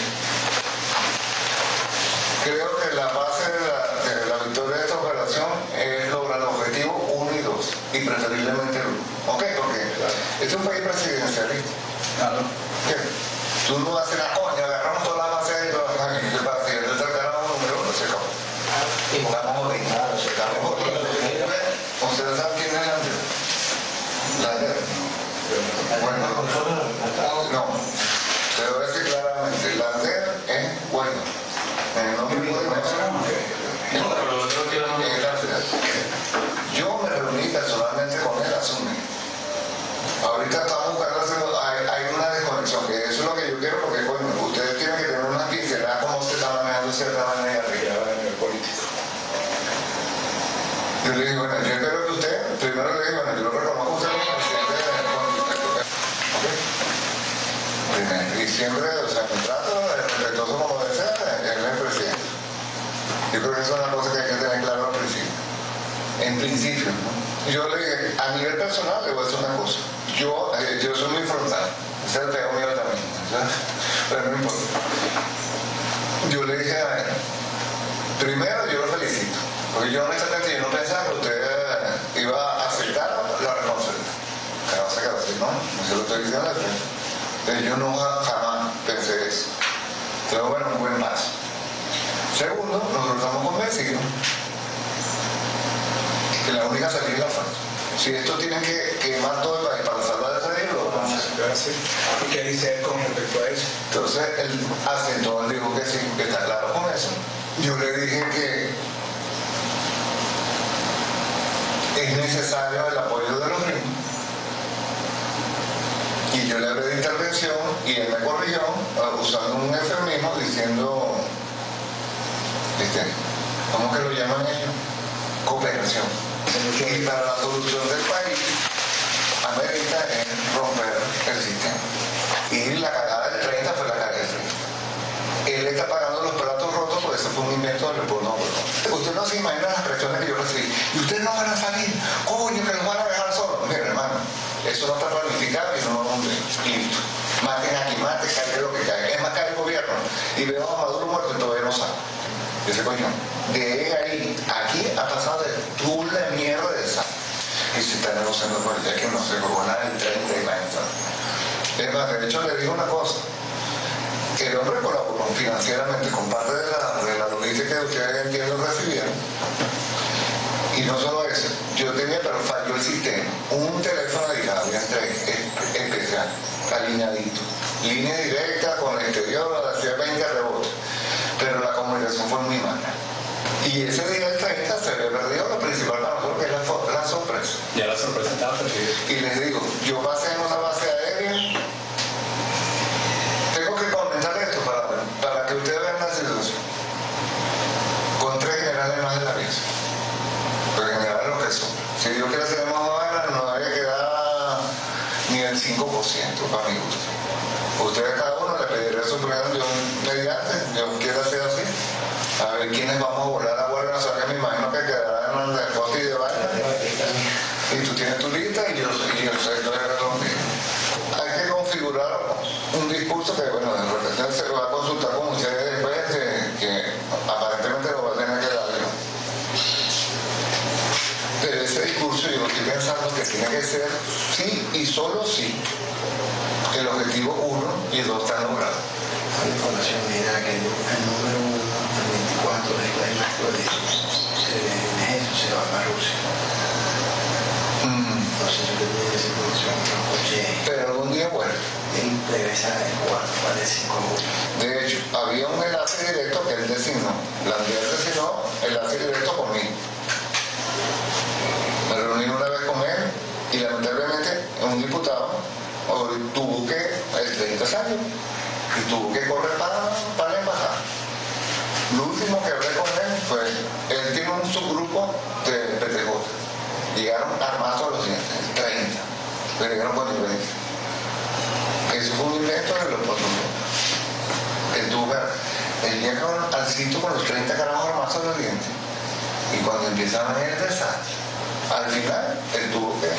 creo que la base de la, de la victoria de esta operación es lograr el objetivo uno y dos, y preferiblemente el uno. ¿Ok? Porque este es un país presidencialista. Claro. ¿Qué? Tú no haces la coña, agarramos toda la base de los presidentes del ganado número uno, se acabó. Y estamos jodidos, estamos jodidos. ¿Ustedes saben quién es Lander? Lander. Bueno, no, te lo voy a decir claramente, Lander es bueno. En el nombre de yo me reuní personalmente con él hace un mes. Ahorita estamos buscando, hay, hay una desconexión, que eso es lo que yo quiero, porque bueno, ustedes tienen que tener una pincelada cómo se está manejando cierta manera arriba en el político. Yo le digo, bueno, yo espero que usted, primero le digo, bueno, yo lo reconozco a usted como presidente del político. ¿Ok? Y siempre, o sea, me trato de respetuoso Yo creo que eso es una cosa que hay que tener claro al principio. En principio, ¿no? Yo le dije, a nivel personal le voy a decir una cosa. Yo, eh, yo soy muy frontal. Ese es el pego mío también, ¿sabes? Pero no importa. Yo le dije a él, primero yo lo felicito, porque yo honestamente yo no pensaba que usted iba a aceptar la responsabilidad. Que no se quedó así, ¿no? No se lo estoy diciendo de frente. Entonces yo no jamás pensé eso. Entonces bueno, un buen paso. Segundo, nosotros estamos convencidos que la única salida es la falta. Si esto tiene que quemar todo el país para salvar de salir, lo vamos a hacer. ¿Y qué dice él con respecto a eso? Entonces él asentó, él dijo que sí, que está claro con eso. Yo le dije que es necesario el apoyo de los mismos. Y yo le hablé de intervención y él me corrigió usando un eufemismo diciendo, este, ¿cómo que lo llaman ellos? Cooperación. Y para la solución del país, América es romper el sistema. Y la cagada del treinta fue la cagada del treinta. Él está pagando los platos rotos porque eso fue un invento del pueblo. Usted no se imagina las presiones que yo recibí. Y ustedes no van a salir, coño, que los van a dejar solos. Mira, hermano, eso no está planificado y no lo listo. Maten aquí, maten, caiga lo que caiga. Es más, cae el gobierno y veo a Maduro muerto y todavía no sabe. Ese coño, de ahí, aquí ha pasado de tú la mierda de esa. Y se está negociando por el día que no se jugó nada el treinta y veinte. Es más, de hecho le digo una cosa. El hombre colaboró financieramente con parte de la, de la logística que ustedes entiendo recibieron. Y no solo eso, yo tenía, pero falló el sistema. Un teléfono dedicado, había tres especial, alineadito. Línea directa con el exterior, hacía veinte rebotes. Pero la comunicación fue muy mala. Y ese día del treinta se le perdió lo principal para nosotros, que es la, la sorpresa. Ya la sorpresa estaba perdida. Y les digo, yo pasé en una base aérea. Tengo que comentar esto para, para que ustedes vean la situación. Con tres generales más de la pieza. Pero generales los que son. Si Dios quiere tenemos ahora, no había quedado ni el cinco por ciento para mi gusto. Ustedes cada uno le pediré su opinión, Dios mediante, Dios quiere hacer así. A ver quiénes vamos a volar a Guardia Nacional, que me imagino que quedarán en el deporte y de vaina. Y tú tienes tu lista y yo, y yo sé que es lo mismo. Hay que configurar un discurso que, bueno, de repente se va a consultar con ustedes después, que, que aparentemente lo va a tener que dar yo. Pero ese discurso yo estoy pensando que tiene que ser sí y solo sí. El objetivo uno y dos están logrados. La información era que el número uno, el veinticuatro de mayo de eso se va para Rusia. Mm. Entonces yo le di esa información, lo escuché. Pero algún día vuelve. Y regresa el cuarto para el cinco de julio. De hecho, había un enlace directo que él designó. La Andiel designó enlace directo conmigo. Me reuní una vez con él y lamentablemente un diputado tuvo que, el treinta salió y tuvo que correr para, para la embajada. Lo último que hablé con él fue, él tiene un subgrupo de P T J. Llegaron armados a los dientes, treinta, pero llegaron con el veinte. Eso fue un invento de los patronos. Él tuvo que, él llega al sitio con los treinta carajos armados a los dientes. Y cuando empiezan a ver el desastre, al final, él tuvo que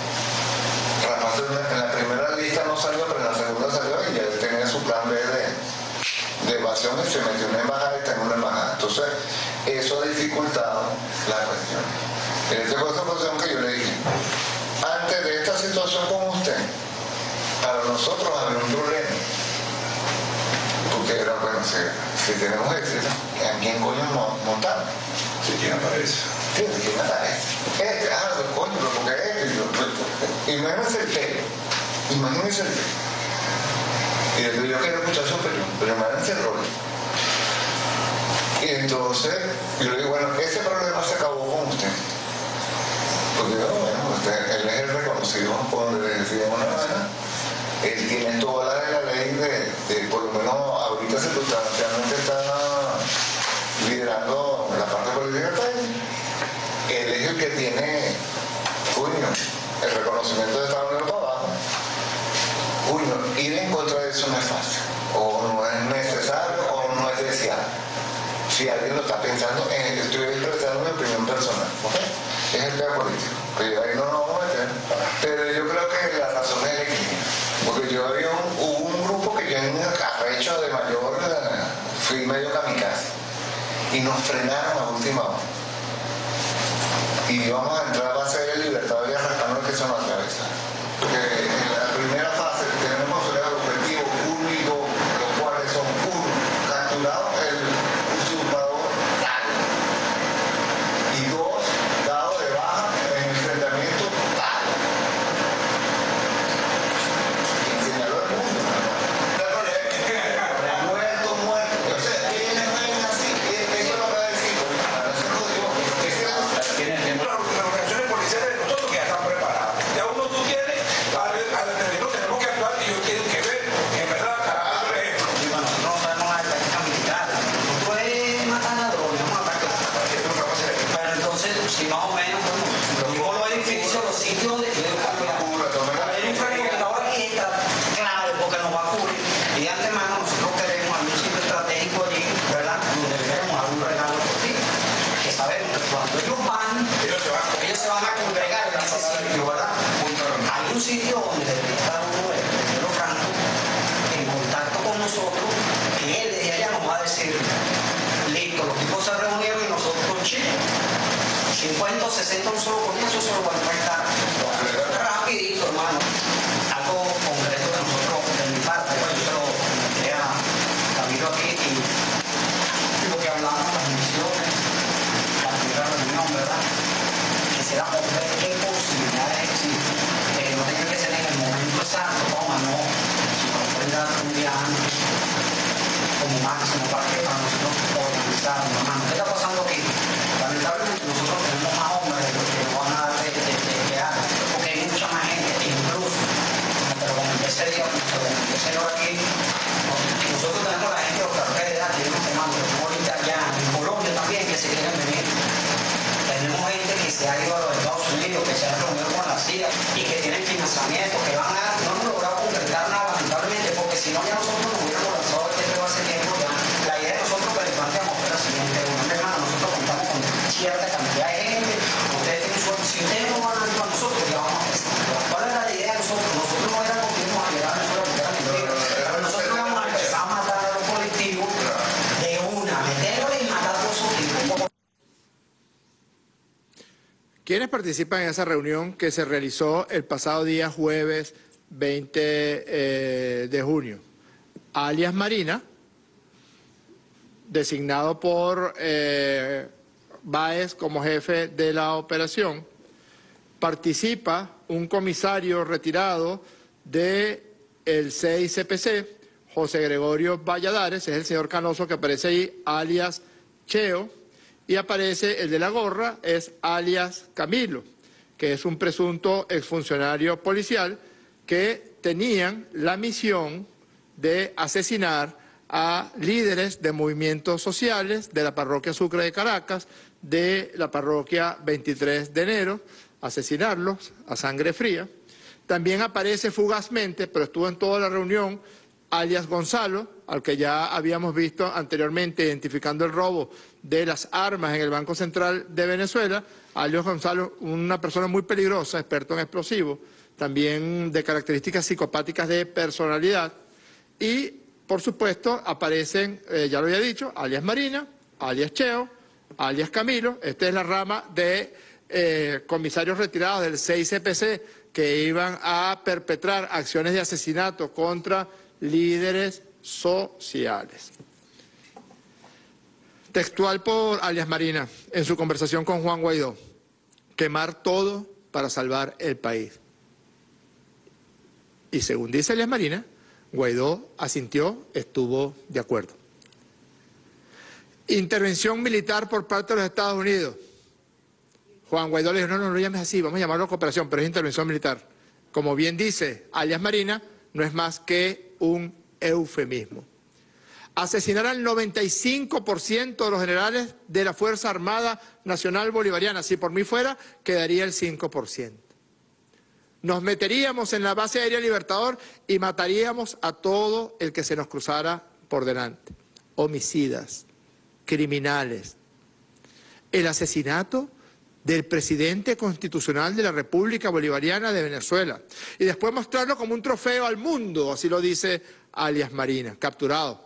en la primera lista no salió, pero en la segunda salió y ya él tenía su plan B de, de evasión y se metió en una embajada y está en una embajada. Entonces, eso ha dificultado la cuestión. En esta cuestión que yo le dije, antes de esta situación con usted, para nosotros había un problema. Porque era, bueno, si, si tenemos éxito, ¿a quién coño montar? ¿Sí quién aparece? Sí, ¿quién aparece? Este, ah, coño, porque este, imagínense el pelo, imagínense el pelo. Y después yo quiero escuchar su opinión, pero imagínense el rol. Y entonces, yo le digo, bueno, ese problema se acabó con usted. Porque yo, bueno, usted, él es el reconocido, cuando le decimos una manera, él tiene toda la de la ley de, de, por lo menos ahorita circunstancialmente está liderando la parte política del país. Él es el que tiene, coño, el reconocimiento de Estados Unidos para abajo. Coño, ir en contra de eso no es fácil, o no es necesario, o no es deseable. si alguien lo está pensando, en, estoy expresando mi opinión personal, ¿ok? Es el tema político, pero ahí no nos vamos a meter. Pero yo creo que la razón es el equilibrio, porque yo había un, hubo un grupo que yo en arrecho de mayor fui medio kamikaze y nos frenaron a última hora. Y vamos a entrar a base de libertad y arrastrando que eso nos atraviesa. Porque en la primera fase tenemos los objetivos uno y dos, los cuales son uno, capturado el usurpador tal, y dos, dado de baja en el enfrentamiento tal. Y señaló el mundo, muerto, muerto. O sea, ¿quiénes ven así? Eso es lo que va a decir. Ahora se jodió. Las organizaciones policiales de nosotros que ya están preparadas. Ya uno tú tienes, al determinado tenemos que actuar y ellos tienen que ver, en verdad, por ejemplo. Y bueno, nosotros no sabemos la táctica militar. Nosotros es matar ladrones, vamos a atacar. Pero entonces, si más o menos, bueno, digo los edificios, los sitios donde hay un francotirador aquí está clave porque nos va a cubrir. Y de antemano nosotros queremos algún sitio estratégico allí, ¿verdad? Donde queremos algún regalo por ti. Que sabemos que cuando ellos van, ellos se van, ellos se van a congregar en ese sitio, ¿verdad? Hay un sitio donde debe estar uno de Pedro Franco en contacto con nosotros, que él desde allá nos va a decir, listo, los tipos se reunieron y nosotros con Chile, cincuenta o sesenta un solo comienzo, se lo van a prestar rapidito, hermano. Algo concreto de nosotros, de mi parte, pues yo se lo comenté a Camilo aquí y lo que hablamos en las emisiones, la primera reunión, ¿verdad? Quisiéramos ver qué posibilidades existen, que no tengan que ser en el momento exacto, toma, no, si nos pueden dar un día antes, como máximo, para que para nosotros organizarnos, hermano. ¿Qué está pasando aquí? Lamentablemente nosotros tenemos más hombres de los que nos van a dar de, de, de, de algo, porque hay mucha más gente, incluso, como te lo comenté ese día, como te lo comenté ese señor aquí, nosotros tenemos la gente de los carteles de edad, que vienen tomando, que son italianos, en Colombia también, que se quieren venir. Tenemos gente que se ha ido a los Estados Unidos, que se ha reunido con la C I A y que tienen financiamiento, que van a, no hemos logrado concretar nada, lamentablemente, porque si no ya nosotros nos hubiéramos lanzado este tema hace tiempo ya. La idea de nosotros que le planteamos fue la siguiente, una hermana, nosotros contamos con cierta cantidad de gente, ustedes tienen suerte, si ustedes no van a ir con nosotros, ya vamos a empezar. ¿Cuál era la idea de nosotros? Nosotros no era continuos a llegar a Venezuela porque era mentira, pero nosotros íbamos a empezar a matar a los colectivos de una, meterlos y matar a todos esos tipos. ¿Quiénes participan en esa reunión que se realizó el pasado día jueves veinte eh, de junio? Alias Marina, designado por eh, Báez como jefe de la operación. Participa un comisario retirado del seis C P C, José Gregorio Valladares, es el señor Canoso que aparece ahí, alias Cheo. Y aparece el de la gorra, es alias Camilo, que es un presunto exfuncionario policial que tenían la misión de asesinar a líderes de movimientos sociales de la parroquia Sucre de Caracas, de la parroquia veintitrés de enero, asesinarlos a sangre fría. También aparece fugazmente, pero estuvo en toda la reunión, alias Gonzalo, al que ya habíamos visto anteriormente identificando el robo de las armas en el Banco Central de Venezuela. Alias Gonzalo, una persona muy peligrosa, experto en explosivos, también de características psicopáticas de personalidad. Y, por supuesto, aparecen, eh, ya lo había dicho, alias Marina, alias Cheo, alias Camilo. Esta es la rama de eh, comisarios retirados del seis C P C que iban a perpetrar acciones de asesinato contra líderes sociales. Textual por alias Marina, en su conversación con Juan Guaidó: quemar todo para salvar el país. Y según dice alias Marina, Guaidó asintió, estuvo de acuerdo. Intervención militar por parte de los Estados Unidos. Juan Guaidó le dijo, no, no, no lo llames así, vamos a llamarlo cooperación, pero es intervención militar. Como bien dice alias Marina, no es más que un eufemismo. Asesinar al noventa y cinco por ciento de los generales de la Fuerza Armada Nacional Bolivariana. Si por mí fuera, quedaría el cinco por ciento. Nos meteríamos en la base aérea Libertador y mataríamos a todo el que se nos cruzara por delante. Homicidas. criminales. El asesinato del presidente constitucional de la República Bolivariana de Venezuela. Y después mostrarlo como un trofeo al mundo, así lo dice alias Marina, capturado.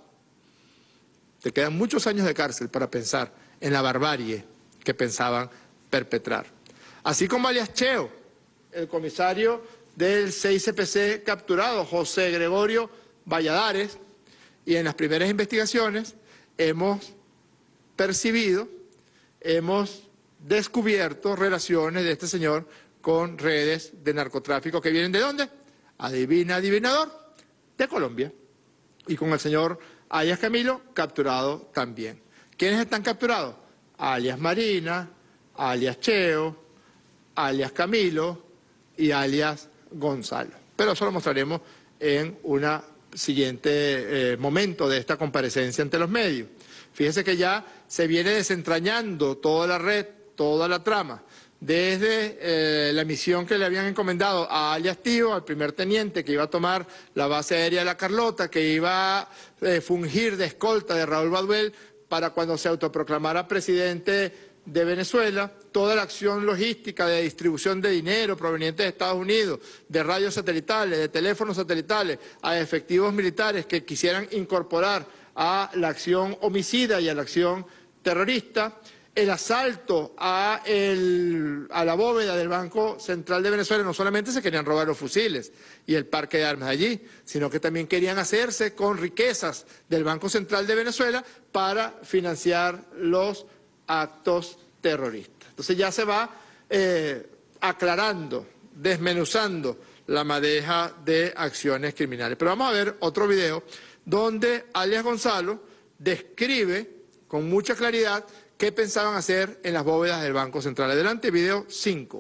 Te quedan muchos años de cárcel para pensar en la barbarie que pensaban perpetrar. Así como alias Cheo, el comisario del seis C P C capturado, José Gregorio Valladares, y en las primeras investigaciones hemos percibido, hemos descubierto relaciones de este señor con redes de narcotráfico que vienen ¿de dónde? Adivina, adivinador, de Colombia. Y con el señor alias Camilo, capturado también. ¿Quiénes están capturados? Alias Marina, alias Cheo, alias Camilo y alias Gonzalo. Pero eso lo mostraremos en un siguiente eh, momento de esta comparecencia ante los medios. Fíjese que ya se viene desentrañando toda la red, toda la trama, desde eh, la misión que le habían encomendado a alias Tío, al primer teniente que iba a tomar la base aérea de La Carlota, que iba a eh, fungir de escolta de Raúl Baduel para cuando se autoproclamara presidente de Venezuela, toda la acción logística de distribución de dinero proveniente de Estados Unidos, de radios satelitales, de teléfonos satelitales, a efectivos militares que quisieran incorporar a la acción homicida y a la acción terrorista, el asalto a, el, a la bóveda del Banco Central de Venezuela. No solamente se querían robar los fusiles y el parque de armas allí, sino que también querían hacerse con riquezas del Banco Central de Venezuela para financiar los actos terroristas. Entonces ya se va eh, aclarando, desmenuzando la madeja de acciones criminales. Pero vamos a ver otro video donde alias Gonzalo describe con mucha claridad qué pensaban hacer en las bóvedas del Banco Central. Adelante, video cinco.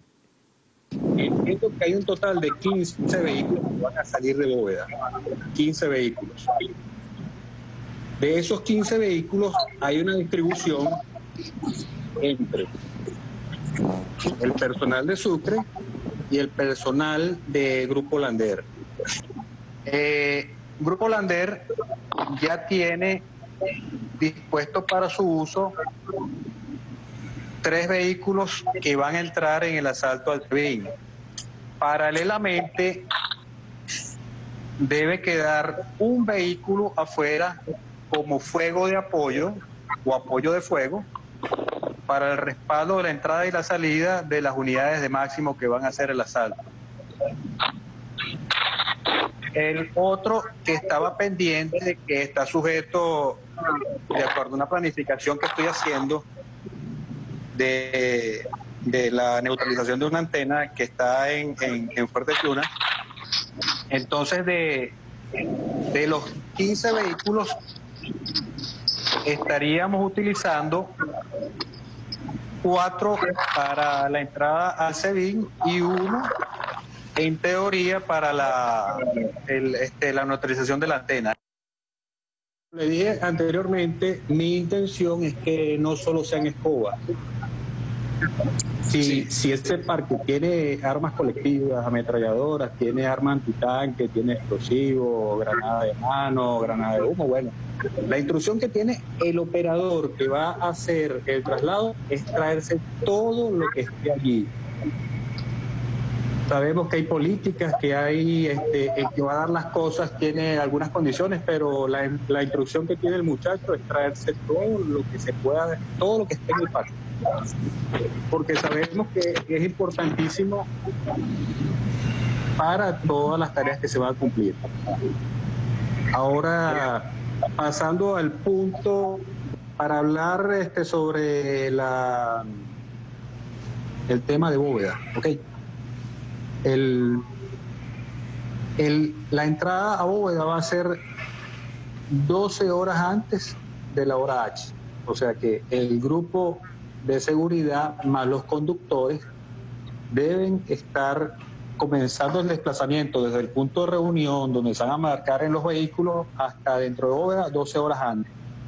Entiendo que hay un total de quince vehículos que van a salir de bóveda. quince vehículos. De esos quince vehículos hay una distribución entre el personal de Sucre y el personal de Grupo Lander. Eh, Grupo Lander ya tiene dispuesto para su uso tres vehículos que van a entrar en el asalto al SEBIN. Paralelamente, debe quedar un vehículo afuera como fuego de apoyo o apoyo de fuego para el respaldo de la entrada y la salida de las unidades de Máximo que van a hacer el asalto. El otro que estaba pendiente, que está sujeto, de acuerdo a una planificación que estoy haciendo, de, de la neutralización de una antena que está en, en, en Fuerte Tiuna. Entonces, de, de los quince vehículos, estaríamos utilizando cuatro para la entrada al SEBIN y uno en teoría para la, el, este, la neutralización de la antena. Le dije anteriormente, mi intención es que no solo sean escobas. Si, sí. si este parque tiene armas colectivas, ametralladoras, tiene arma antitanque, tiene explosivos, granada de mano, granada de humo, bueno, la instrucción que tiene el operador que va a hacer el traslado es traerse todo lo que esté allí. Sabemos que hay políticas, que hay este, el que va a dar las cosas tiene algunas condiciones, pero la, la instrucción que tiene el muchacho es traerse todo lo que se pueda, todo lo que esté en el parque. Porque sabemos que es importantísimo para todas las tareas que se van a cumplir. Ahora, pasando al punto para hablar este, sobre la, el tema de bóveda, ¿ok? El, el, la entrada a bóveda va a ser doce horas antes de la hora H. O sea que el grupo de seguridad más los conductores deben estar comenzando el desplazamiento desde el punto de reunión donde se van a marcar en los vehículos hasta dentro de bóveda doce horas antes.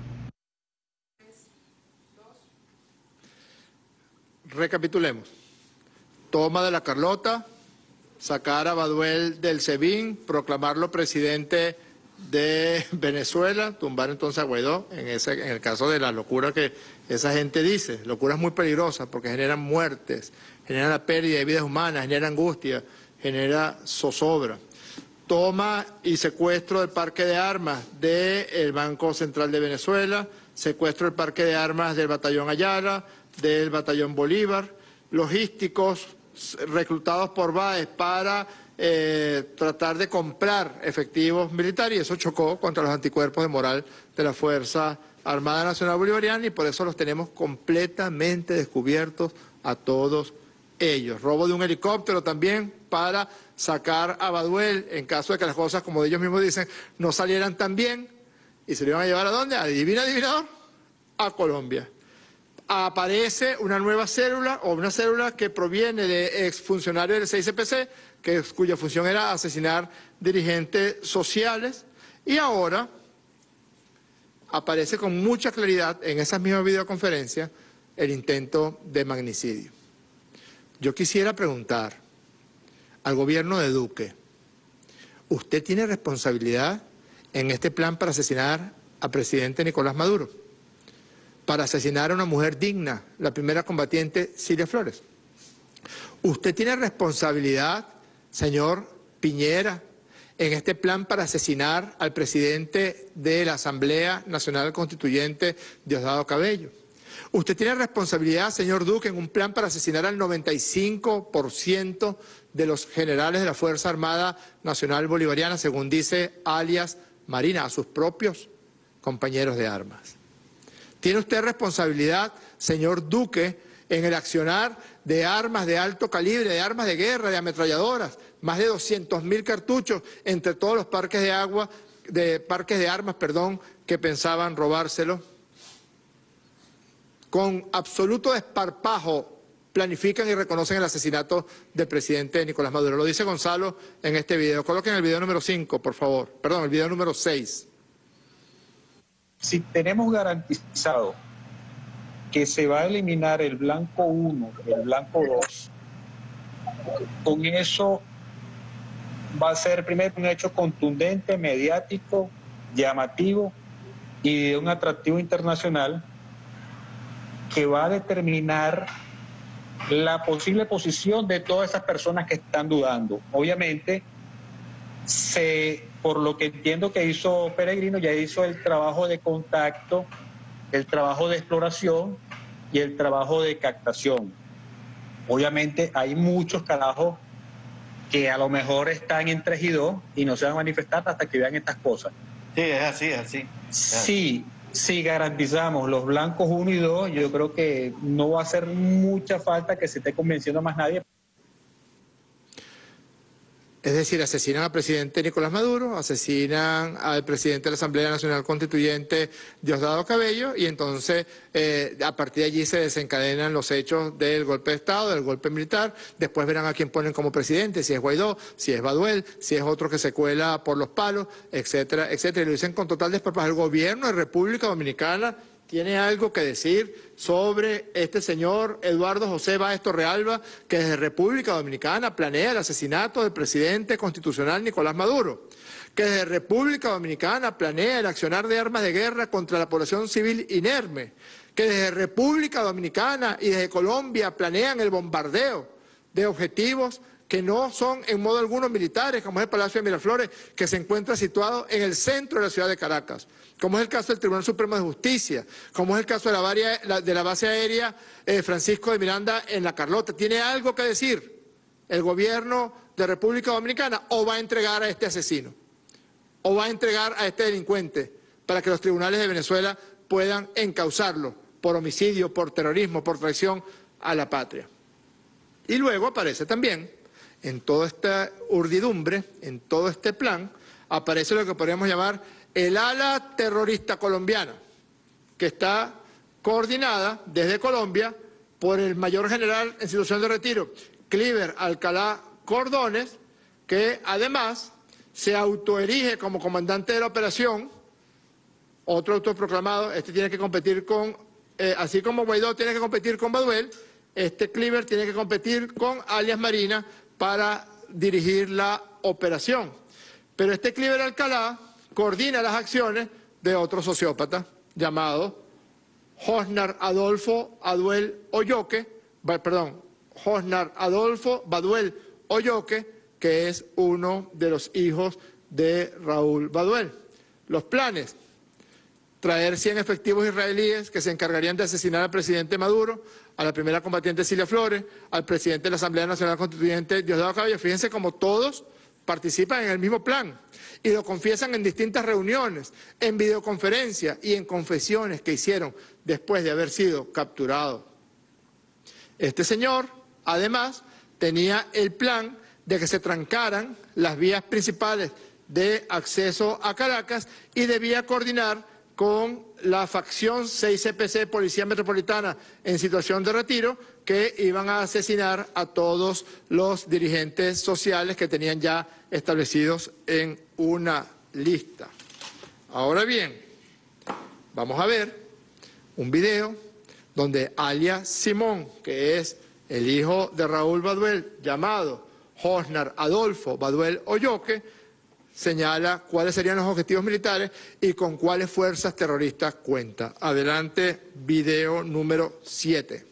Recapitulemos. Toma de La Carlota, sacar a Baduel del SEBIN, proclamarlo presidente de Venezuela, tumbar entonces a Guaidó, en, ese, en el caso de la locura que esa gente dice, locuras muy peligrosas porque generan muertes, generan la pérdida de vidas humanas, genera angustia, genera zozobra. Toma y secuestro del parque de armas del Banco Central de Venezuela, secuestro del parque de armas del Batallón Ayala, del Batallón Bolívar, logísticos reclutados por Báez para eh, tratar de comprar efectivos militares, y eso chocó contra los anticuerpos de moral de la Fuerza Armada Nacional Bolivariana y por eso los tenemos completamente descubiertos a todos ellos. Robo de un helicóptero también para sacar a Baduel en caso de que las cosas, como ellos mismos dicen, no salieran tan bien y se lo iban a llevar ¿a dónde? Adivina, adivinador, a Colombia. Aparece una nueva célula o una célula que proviene de exfuncionarios del seis C P C, que, cuya función era asesinar dirigentes sociales, y ahora aparece con mucha claridad en esas mismas videoconferencias el intento de magnicidio. Yo quisiera preguntar al gobierno de Duque, ¿usted tiene responsabilidad en este plan para asesinar al presidente Nicolás Maduro? Para asesinar a una mujer digna, la primera combatiente Cilia Flores. ¿Usted tiene responsabilidad, señor Piñera, en este plan para asesinar al presidente de la Asamblea Nacional Constituyente, Diosdado Cabello? ¿Usted tiene responsabilidad, señor Duque, en un plan para asesinar al noventa y cinco por ciento de los generales de la Fuerza Armada Nacional Bolivariana, según dice alias Marina, a sus propios compañeros de armas? ¿Tiene usted responsabilidad, señor Duque, en el accionar de armas de alto calibre, de armas de guerra, de ametralladoras, más de doscientos mil cartuchos entre todos los parques de agua, de parques de armas, perdón, que pensaban robárselo? Con absoluto desparpajo planifican y reconocen el asesinato del presidente Nicolás Maduro. Lo dice Gonzalo en este video. Coloquen el video número cinco, por favor. Perdón, el video número seis. Si tenemos garantizado que se va a eliminar el blanco uno, el blanco dos, con eso va a ser primero un hecho contundente, mediático, llamativo y de un atractivo internacional que va a determinar la posible posición de todas esas personas que están dudando. Obviamente, se, por lo que entiendo que hizo Peregrino, ya hizo el trabajo de contacto, el trabajo de exploración y el trabajo de captación. Obviamente hay muchos carajos que a lo mejor están en tres y dos y no se van a manifestar hasta que vean estas cosas. Sí, es así, es así. Sí, si garantizamos los blancos uno y dos, yo creo que no va a hacer mucha falta que se esté convenciendo a más nadie. Es decir, asesinan al presidente Nicolás Maduro, asesinan al presidente de la Asamblea Nacional Constituyente Diosdado Cabello y entonces eh, a partir de allí se desencadenan los hechos del golpe de Estado, del golpe militar. Después verán a quién ponen como presidente, si es Guaidó, si es Baduel, si es otro que se cuela por los palos, etcétera, etcétera. Y lo dicen con total desparpajo. El gobierno de República Dominicana tiene algo que decir sobre este señor Eduardo José Báez Torrealba, que desde República Dominicana planea el asesinato del presidente constitucional Nicolás Maduro, que desde República Dominicana planea el accionar de armas de guerra contra la población civil inerme, que desde República Dominicana y desde Colombia planean el bombardeo de objetivos que no son en modo alguno militares, como es el Palacio de Miraflores, que se encuentra situado en el centro de la ciudad de Caracas, como es el caso del Tribunal Supremo de Justicia, como es el caso de la, varia, la, de la base aérea eh, Francisco de Miranda en La Carlota. ¿Tiene algo que decir el gobierno de República Dominicana o va a entregar a este asesino? ¿O va a entregar a este delincuente para que los tribunales de Venezuela puedan encauzarlo por homicidio, por terrorismo, por traición a la patria? Y luego aparece también, en toda esta urdidumbre, en todo este plan, aparece lo que podríamos llamar el ala terrorista colombiana, que está coordinada desde Colombia por el mayor general en situación de retiro, Cliver Alcalá Cordones, que además se autoerige como comandante de la operación, otro autoproclamado. Este tiene que competir con, eh, así como Guaidó tiene que competir con Baduel, este Cliver tiene que competir con alias Marina para dirigir la operación. Pero este Cliver Alcalá coordina las acciones de otro sociópata llamado Josnar Adolfo Baduel Oyoque, perdón, Josnar Adolfo Baduel Oyoque, que es uno de los hijos de Raúl Baduel. Los planes: traer cien efectivos israelíes que se encargarían de asesinar al presidente Maduro, a la primera combatiente Cilia Flores, al presidente de la Asamblea Nacional Constituyente Diosdado Cabello. Fíjense cómo todos participan en el mismo plan y lo confiesan en distintas reuniones, en videoconferencias y en confesiones que hicieron después de haber sido capturados. Este señor, además, tenía el plan de que se trancaran las vías principales de acceso a Caracas y debía coordinar con la facción seis C P C, Policía Metropolitana en situación de retiro, que iban a asesinar a todos los dirigentes sociales que tenían ya establecidos en una lista. Ahora bien, vamos a ver un video donde alias Simón, que es el hijo de Raúl Baduel, llamado Josnar Adolfo Baduel Oyoque, señala cuáles serían los objetivos militares y con cuáles fuerzas terroristas cuenta. Adelante, video número siete.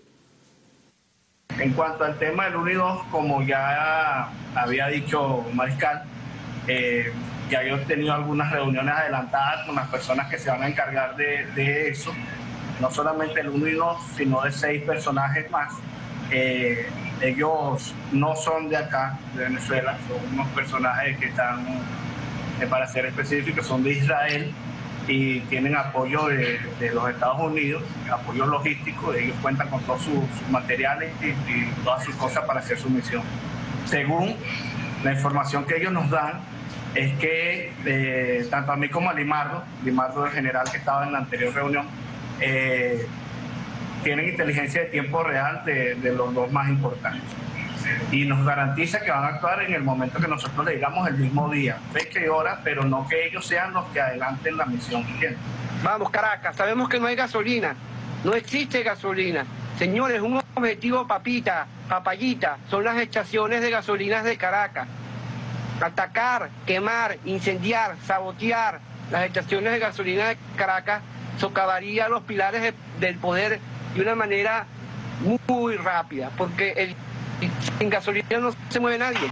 En cuanto al tema del uno y dos, como ya había dicho Mariscal, eh, ya yo he tenido algunas reuniones adelantadas con las personas que se van a encargar de, de eso, no solamente el uno y dos, sino de seis personajes más. Eh, ellos no son de acá, de Venezuela, son unos personajes que están, eh, para ser específicos, son de Israel y tienen apoyo de, de los Estados Unidos, apoyo logístico. Ellos cuentan con todos sus, sus materiales y, y todas sus cosas para hacer su misión. Según la información que ellos nos dan, es que eh, tanto a mí como a Limardo, Limardo el general que estaba en la anterior reunión, eh, tienen inteligencia de tiempo real de, de los dos más importantes. Y nos garantiza que van a actuar en el momento que nosotros le digamos, el mismo día, fecha y hora, pero no que ellos sean los que adelanten la misión. Vamos, Caracas, sabemos que no hay gasolina, no existe gasolina. Señores, un objetivo papita, papayita, son las estaciones de gasolinas de Caracas. Atacar, quemar, incendiar, sabotear las estaciones de gasolina de Caracas socavaría los pilares de, del poder de una manera muy, muy rápida, porque el sin gasolina no se mueve nadie.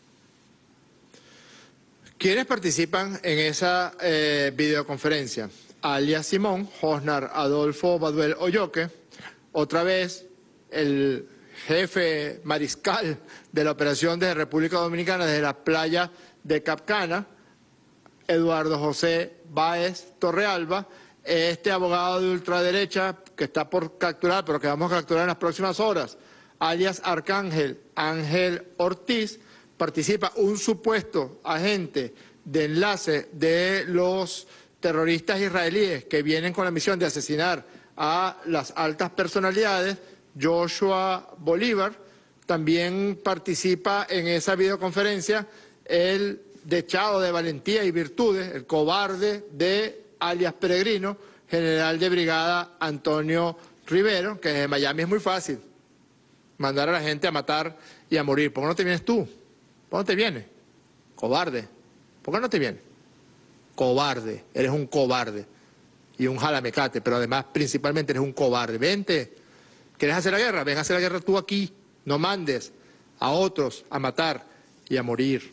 ¿Quiénes participan en esa eh, videoconferencia? Alias Simón, Josnar Adolfo Baduel Oyoque, otra vez el jefe mariscal de la operación de República Dominicana desde la playa de Capcana, Eduardo José Báez Torrealba, este abogado de ultraderecha que está por capturar, pero que vamos a capturar en las próximas horas, alias Arcángel Ángel Ortiz, participa un supuesto agente de enlace de los terroristas israelíes que vienen con la misión de asesinar a las altas personalidades, Joshua Bolívar. También participa en esa videoconferencia el dechado de valentía y virtudes, el cobarde de alias Peregrino, general de brigada Antonio Rivero, que desde Miami es muy fácil mandar a la gente a matar y a morir. ¿Por qué no te vienes tú? ¿Por qué no te vienes? Cobarde. ¿Por qué no te vienes? Cobarde. Eres un cobarde. Y un jalamecate, pero además principalmente eres un cobarde. Vente. ¿Quieres hacer la guerra? Ven a hacer la guerra tú aquí. No mandes a otros a matar y a morir.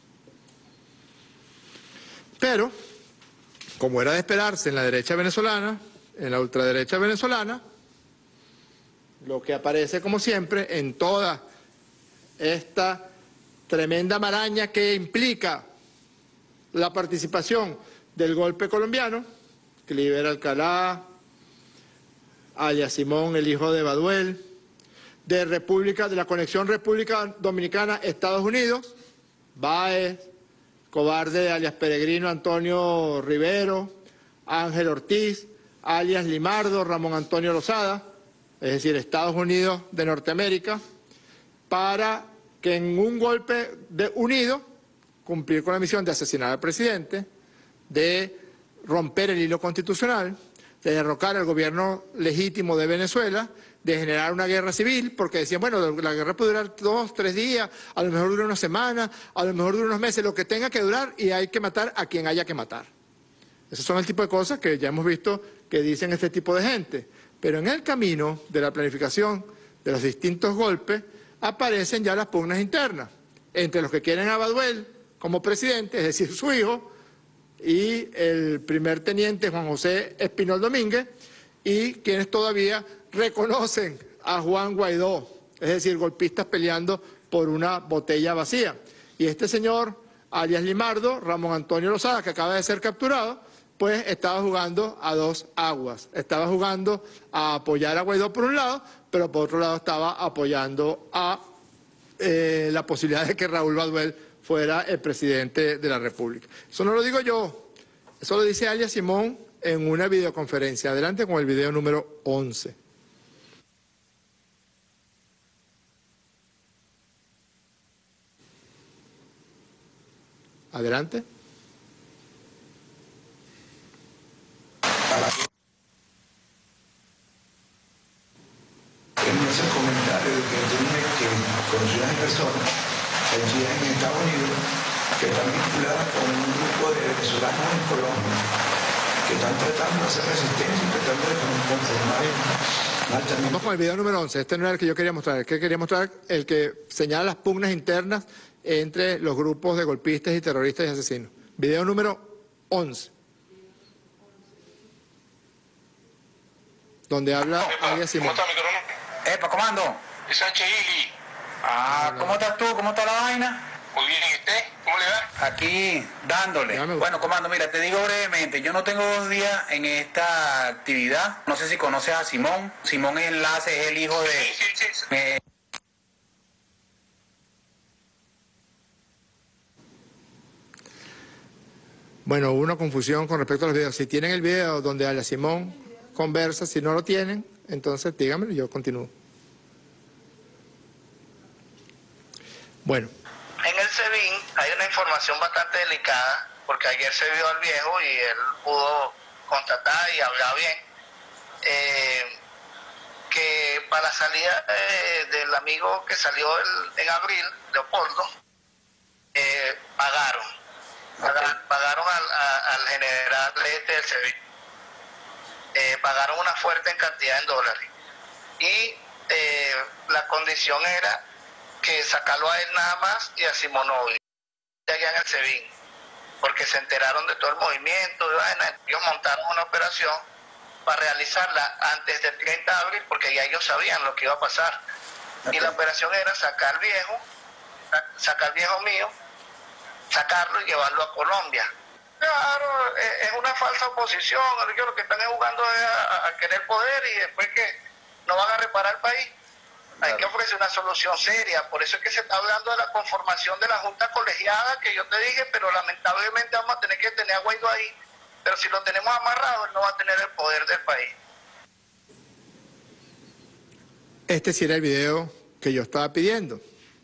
Pero, como era de esperarse en la derecha venezolana, en la ultraderecha venezolana, lo que aparece como siempre en toda esta tremenda maraña que implica la participación del golpe colombiano, Cliver Alcalá, alias Simón, el hijo de Baduel, de República, de la conexión República Dominicana, Estados Unidos, Báez, cobarde alias Peregrino Antonio Rivero, Ángel Ortiz, alias Limardo, Ramón Antonio Lozada, es decir, Estados Unidos de Norteamérica, para que en un golpe de unido, cumplir con la misión de asesinar al presidente, de romper el hilo constitucional, de derrocar al gobierno legítimo de Venezuela, de generar una guerra civil, porque decían, bueno, la guerra puede durar dos, tres días, a lo mejor dura una semana, a lo mejor dura unos meses, lo que tenga que durar, y hay que matar a quien haya que matar. Esos son el tipo de cosas que ya hemos visto que dicen este tipo de gente. Pero en el camino de la planificación de los distintos golpes aparecen ya las pugnas internas entre los que quieren a Baduel como presidente, es decir, su hijo, y el primer teniente Juan José Espinol Domínguez, y quienes todavía reconocen a Juan Guaidó, es decir, golpistas peleando por una botella vacía. Y este señor, alias Limardo, Ramón Antonio Lozada, que acaba de ser capturado, pues estaba jugando a dos aguas. Estaba jugando a apoyar a Guaidó por un lado, pero por otro lado estaba apoyando a eh, la posibilidad de que Raúl Baduel fuera el presidente de la República. Eso no lo digo yo, eso lo dice alias Simón en una videoconferencia. Adelante con el video número once. Adelante. En ese comentario de que tenía que conocer a personas allí en Estados Unidos que están vinculadas con un grupo de venezolanos en Colombia que están tratando de hacer resistencia y tratando de conformar altamente. Vamos con el video número once. Este no era el que yo quería mostrar. El que quería mostrar el que señala las pugnas internas entre los grupos de golpistas y terroristas y asesinos. Video número once. Donde habla alias Simón. ¿Cómo está mi coronel? Epa, comando. Es Sánchez Ili. Ah, ¿cómo estás tú? ¿Cómo está la vaina? Muy bien, ¿y usted? ¿Cómo le va? Aquí, dándole. Bueno, comando, mira, te digo brevemente, yo no tengo dos días en esta actividad. No sé si conoces a Simón. Simón Enlace es el hijo de... Sí, sí, sí. sí. Eh, Bueno, hubo una confusión con respecto a los videos. Si tienen el video donde alias Simón conversa, si no lo tienen, entonces díganmelo y yo continúo. Bueno. En el SEBIN hay una información bastante delicada, porque ayer se vio al viejo y él pudo constatar y hablar bien, eh, que para la salida eh, del amigo que salió el, en abril, Leopoldo, eh, pagaron, pagaron, pagaron al, a, al general este del SEBIN, eh, pagaron una fuerte cantidad en dólares, y eh, la condición era que sacarlo a él nada más y a Simonovi, allá en el SEBIN, porque se enteraron de todo el movimiento, y vaina. Ellos montaron una operación para realizarla antes del treinta de abril, porque ya ellos sabían lo que iba a pasar. Okay. Y la operación era sacar viejo, sacar viejo mío, sacarlo y llevarlo a Colombia. Claro, es una falsa oposición, ellos lo que están jugando es a, a querer poder y después que no van a reparar el país. Hay que ofrecer una solución seria, por eso es que se está hablando de la conformación de la Junta Colegiada, que yo te dije, pero lamentablemente vamos a tener que tener a Guaidó ahí, pero si lo tenemos amarrado, él no va a tener el poder del país. Este sí era el video que yo estaba pidiendo.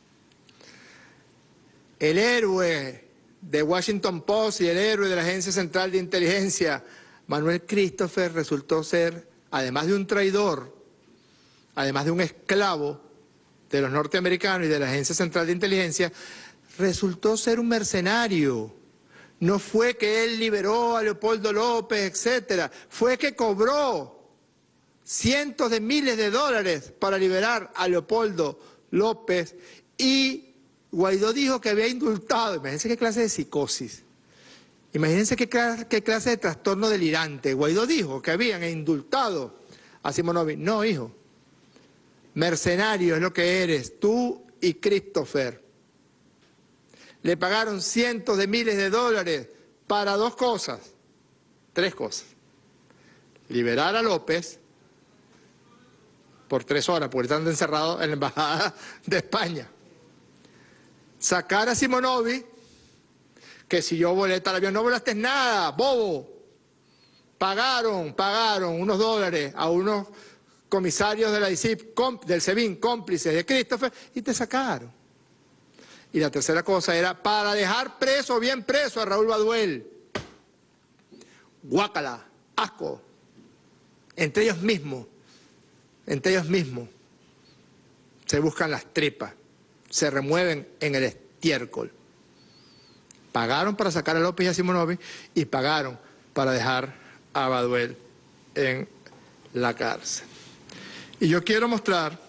El héroe de Washington Post y el héroe de la Agencia Central de Inteligencia, Manuel Christopher, resultó ser, además de un traidor, además de un esclavo de los norteamericanos y de la Agencia Central de Inteligencia, resultó ser un mercenario. No fue que él liberó a Leopoldo López, etcétera. Fue que cobró cientos de miles de dólares para liberar a Leopoldo López, y Guaidó dijo que había indultado. Imagínense qué clase de psicosis. Imagínense qué clase, qué clase de trastorno delirante. Guaidó dijo que habían indultado a Simonovi. No, hijo. Mercenario es lo que eres, tú y Christopher. Le pagaron cientos de miles de dólares para dos cosas, tres cosas. Liberar a López por tres horas, porque están encerrados en la Embajada de España. Sacar a Simonovi, que si yo boleta al avión, no volaste nada, bobo. Pagaron, pagaron unos dólares a unos comisarios de la I C I P, del SEBIN, cómplices de Christopher, y te sacaron. Y la tercera cosa era para dejar preso, bien preso a Raúl Baduel. Guácala, asco. Entre ellos mismos, entre ellos mismos, se buscan las tripas, se remueven en el estiércol. Pagaron para sacar a López y a Simonovi, y pagaron para dejar a Baduel en la cárcel. Y yo quiero mostrar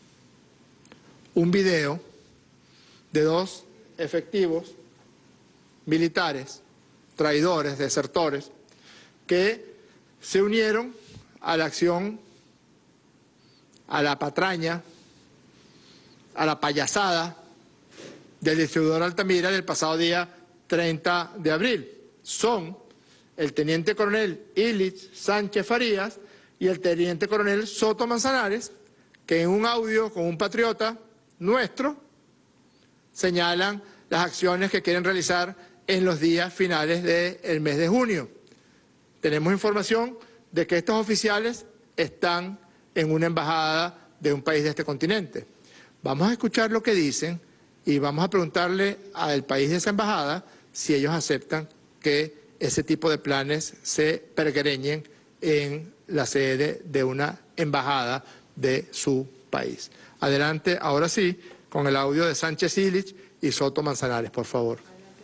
un video de dos efectivos militares, traidores, desertores, que se unieron a la acción, a la patraña, a la payasada del distribuidor Altamira del pasado día treinta de abril. Son el teniente coronel Illich Sánchez Farías y el teniente coronel Soto Manzanares, que en un audio con un patriota nuestro señalan las acciones que quieren realizar en los días finales del mes de junio. Tenemos información de que estos oficiales están en una embajada de un país de este continente. Vamos a escuchar lo que dicen y vamos a preguntarle al país de esa embajada si ellos aceptan que ese tipo de planes se pergreñen en la sede de una embajada de su país. Adelante, ahora sí, con el audio de Sánchez Illich y Soto Manzanares, por favor.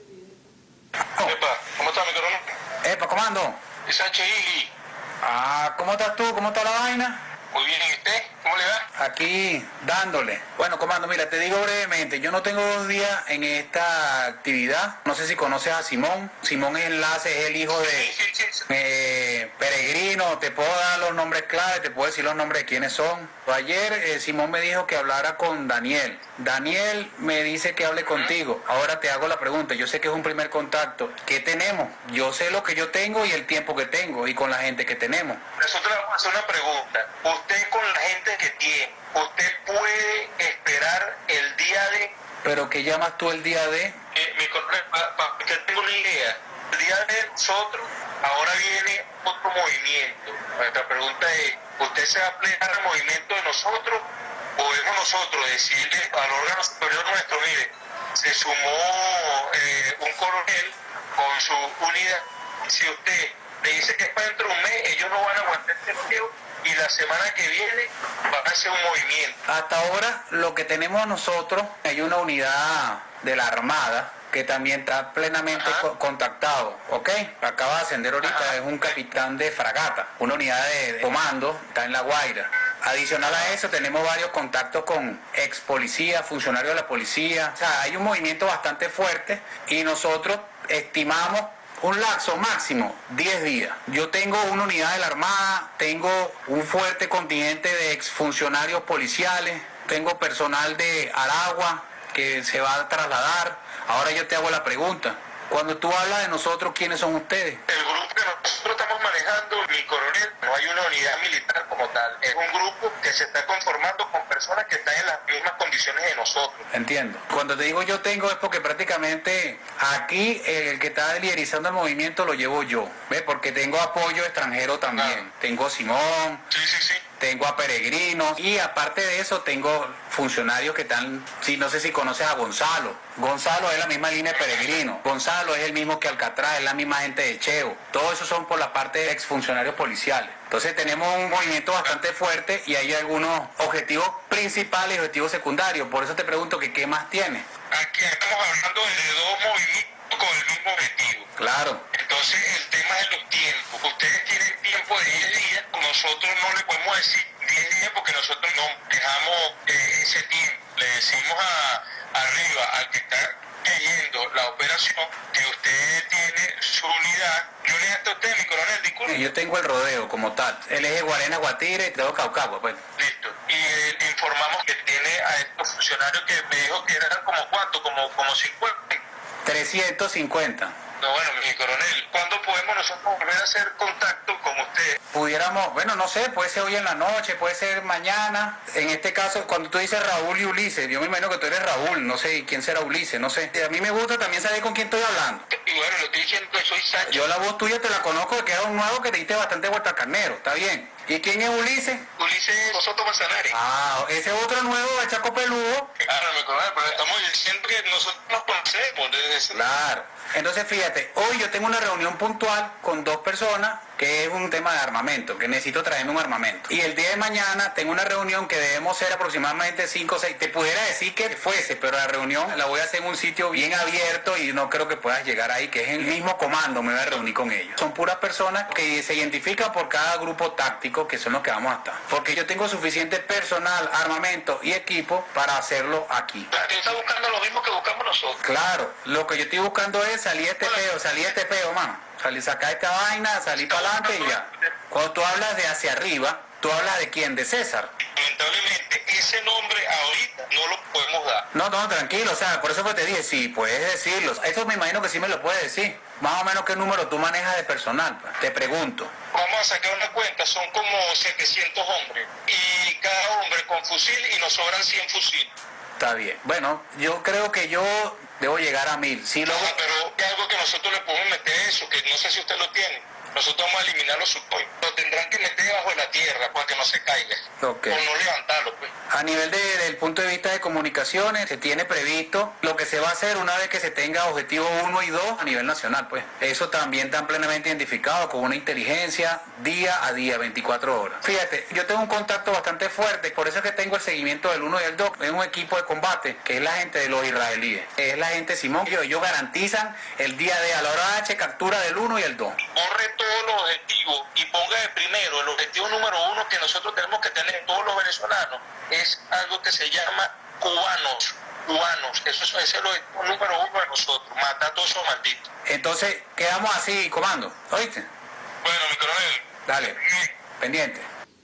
Epa, ¿cómo está mi coronel? Epa, comando. Y Sánchez Illich. Ah, ¿cómo estás tú? ¿Cómo está la vaina? Muy bien, ¿y usted? ¿Cómo le va? Aquí, dándole. Bueno, comando, mira, te digo brevemente, yo no tengo dos días en esta actividad. No sé si conoces a Simón. Simón es Enlace, es el hijo de sí, sí, sí. Eh, Peregrino. Te puedo dar los nombres clave, te puedo decir los nombres de quiénes son. Ayer eh, Simón me dijo que hablara con Daniel. Daniel me dice que hable contigo. Ahora te hago la pregunta, yo sé que es un primer contacto. ¿Qué tenemos? Yo sé lo que yo tengo y el tiempo que tengo y con la gente que tenemos. Nosotros vamos a hacer una pregunta. Usted con la gente que tiene, ¿usted puede esperar el día de...? ¿Pero qué llamas tú el día de...? Eh, mi coronel, para pa, que tengo una idea. El día de nosotros, ahora viene otro movimiento. Nuestra pregunta es, ¿usted se va a plegar al movimiento de nosotros? ¿Podemos nosotros decirle al órgano superior nuestro, mire, se sumó eh, un coronel con su unidad? Si usted le dice que es para dentro de un mes, ellos no van a aguantar este bloqueo y la semana que viene van a hacer un movimiento. Hasta ahora lo que tenemos nosotros, hay una unidad de la Armada que también está plenamente co contactado, ¿ok? Acaba de ascender ahorita, Ajá. es un capitán de fragata, una unidad de comando, está en La Guaira. Adicional a eso tenemos varios contactos con ex policías, funcionarios de la policía, o sea, hay un movimiento bastante fuerte y nosotros estimamos un lapso máximo, diez días. Yo tengo una unidad de la Armada, tengo un fuerte contingente de exfuncionarios policiales, tengo personal de Aragua que se va a trasladar. Ahora yo te hago la pregunta. Cuando tú hablas de nosotros, ¿quiénes son ustedes? El grupo que nosotros estamos manejando, mi coronel, no hay una unidad militar como tal. Es un grupo que se está conformando con personas que están en las mismas condiciones de nosotros. Entiendo. Cuando te digo yo tengo es porque prácticamente aquí el que está liderizando el movimiento lo llevo yo. ¿Ves? Porque tengo apoyo extranjero también. Ah. Tengo a Simón. Sí, sí, sí. Tengo a Peregrinos y aparte de eso tengo funcionarios que están, sí, no sé si conoces a Gonzalo. Gonzalo es la misma línea de Peregrino. Gonzalo es el mismo que Alcatraz, es la misma gente de Cheo. Todos esos son por la parte de exfuncionarios policiales. Entonces tenemos un movimiento bastante fuerte y hay algunos objetivos principales y objetivos secundarios. Por eso te pregunto que qué más tiene. Aquí estamos hablando de dos movimientos con el mismo objetivo. Claro. Entonces el tema de los tiempos. Ustedes tienen tiempo de diez días, nosotros no le podemos decir diez días porque nosotros no dejamos eh, ese tiempo. Le decimos a, arriba al que está leyendo la operación que usted tiene su unidad. Yo le dije a usted, mi coronel, disculpe. Yo tengo el rodeo como tal, el eje Guarena, Guatire y tengo Caucagua, pues. Listo. Y eh, informamos que tiene a estos funcionarios que me dijo que eran como cuánto, como, como cincuenta. trescientos cincuenta. No, bueno, mi coronel, ¿cuándo podemos nosotros volver a hacer contacto con usted? Pudiéramos, bueno, no sé, puede ser hoy en la noche, puede ser mañana. En este caso, cuando tú dices Raúl y Ulises, yo me imagino que tú eres Raúl, no sé quién será Ulises, no sé. A mí me gusta también saber con quién estoy hablando. Y bueno, lo estoy diciendo que soy Sánchez. Yo la voz tuya te la conozco, que era un nuevo que te diste bastante vuelta al carnero, está bien. ¿Y quién es Ulises? Ulises Soto Manzanares. Ah, ese otro nuevo, el Chaco Peludo. Claro, mi coronel, pero estamos diciendo que nosotros nos conocemos desde ese... Claro. Entonces, fíjate, hoy yo tengo una reunión puntual con dos personas que es un tema de armamento, que necesito traerme un armamento. Y el día de mañana tengo una reunión que debemos ser aproximadamente cinco o seis. Te pudiera decir que fuese, pero la reunión la voy a hacer en un sitio bien abierto y no creo que puedas llegar ahí, que es el mismo comando, me voy a reunir con ellos. Son puras personas que se identifican por cada grupo táctico, que son los que vamos a estar. Porque yo tengo suficiente personal, armamento y equipo para hacerlo aquí. La gente está buscando lo mismo que buscamos nosotros. Claro, lo que yo estoy buscando es salir de este peo, salir de este peo, man. Salir, sacar esta vaina, salir para adelante y ya. Cuando tú hablas de hacia arriba, ¿tú hablas de quién? De César. Lamentablemente, ese nombre ahorita no lo podemos dar. No, no, tranquilo, o sea, por eso que te dije, sí, puedes decirlo. Eso me imagino que sí me lo puedes decir. Más o menos, ¿qué número tú manejas de personal? Pues? Te pregunto. Vamos a sacar una cuenta, son como setecientos hombres. Y cada hombre con fusil y nos sobran cien fusiles. Está bien. Bueno, yo creo que yo debo llegar a mil. Sí, luego... ah, pero hay algo que nosotros le podemos meter eso, que no sé si usted lo tiene. Nosotros vamos a eliminar los subpoints. Lo tendrán que meter debajo de la tierra para que no se caiga. Okay. O no levantarlo, pues. A nivel de, del punto de vista de comunicaciones, se tiene previsto lo que se va a hacer una vez que se tenga objetivo uno y dos a nivel nacional, pues. Eso también está plenamente identificado con una inteligencia día a día, veinticuatro horas. Fíjate, yo tengo un contacto bastante fuerte, por eso es que tengo el seguimiento del uno y el dos. Es un equipo de combate, que es la gente de los israelíes. Es la gente Simón, que ellos garantizan el día de a la hora H captura del uno y el dos. Borre todos los objetivos y ponga de primero el objetivo número uno que nosotros tenemos que tener todos los venezolanos. Es algo que se llama cubanos, cubanos, eso es, ese es el objetivo número uno de nosotros, matar a todos esos malditos. Entonces, quedamos así, comando, ¿oíste? Bueno, mi coronel. Dale, pendiente.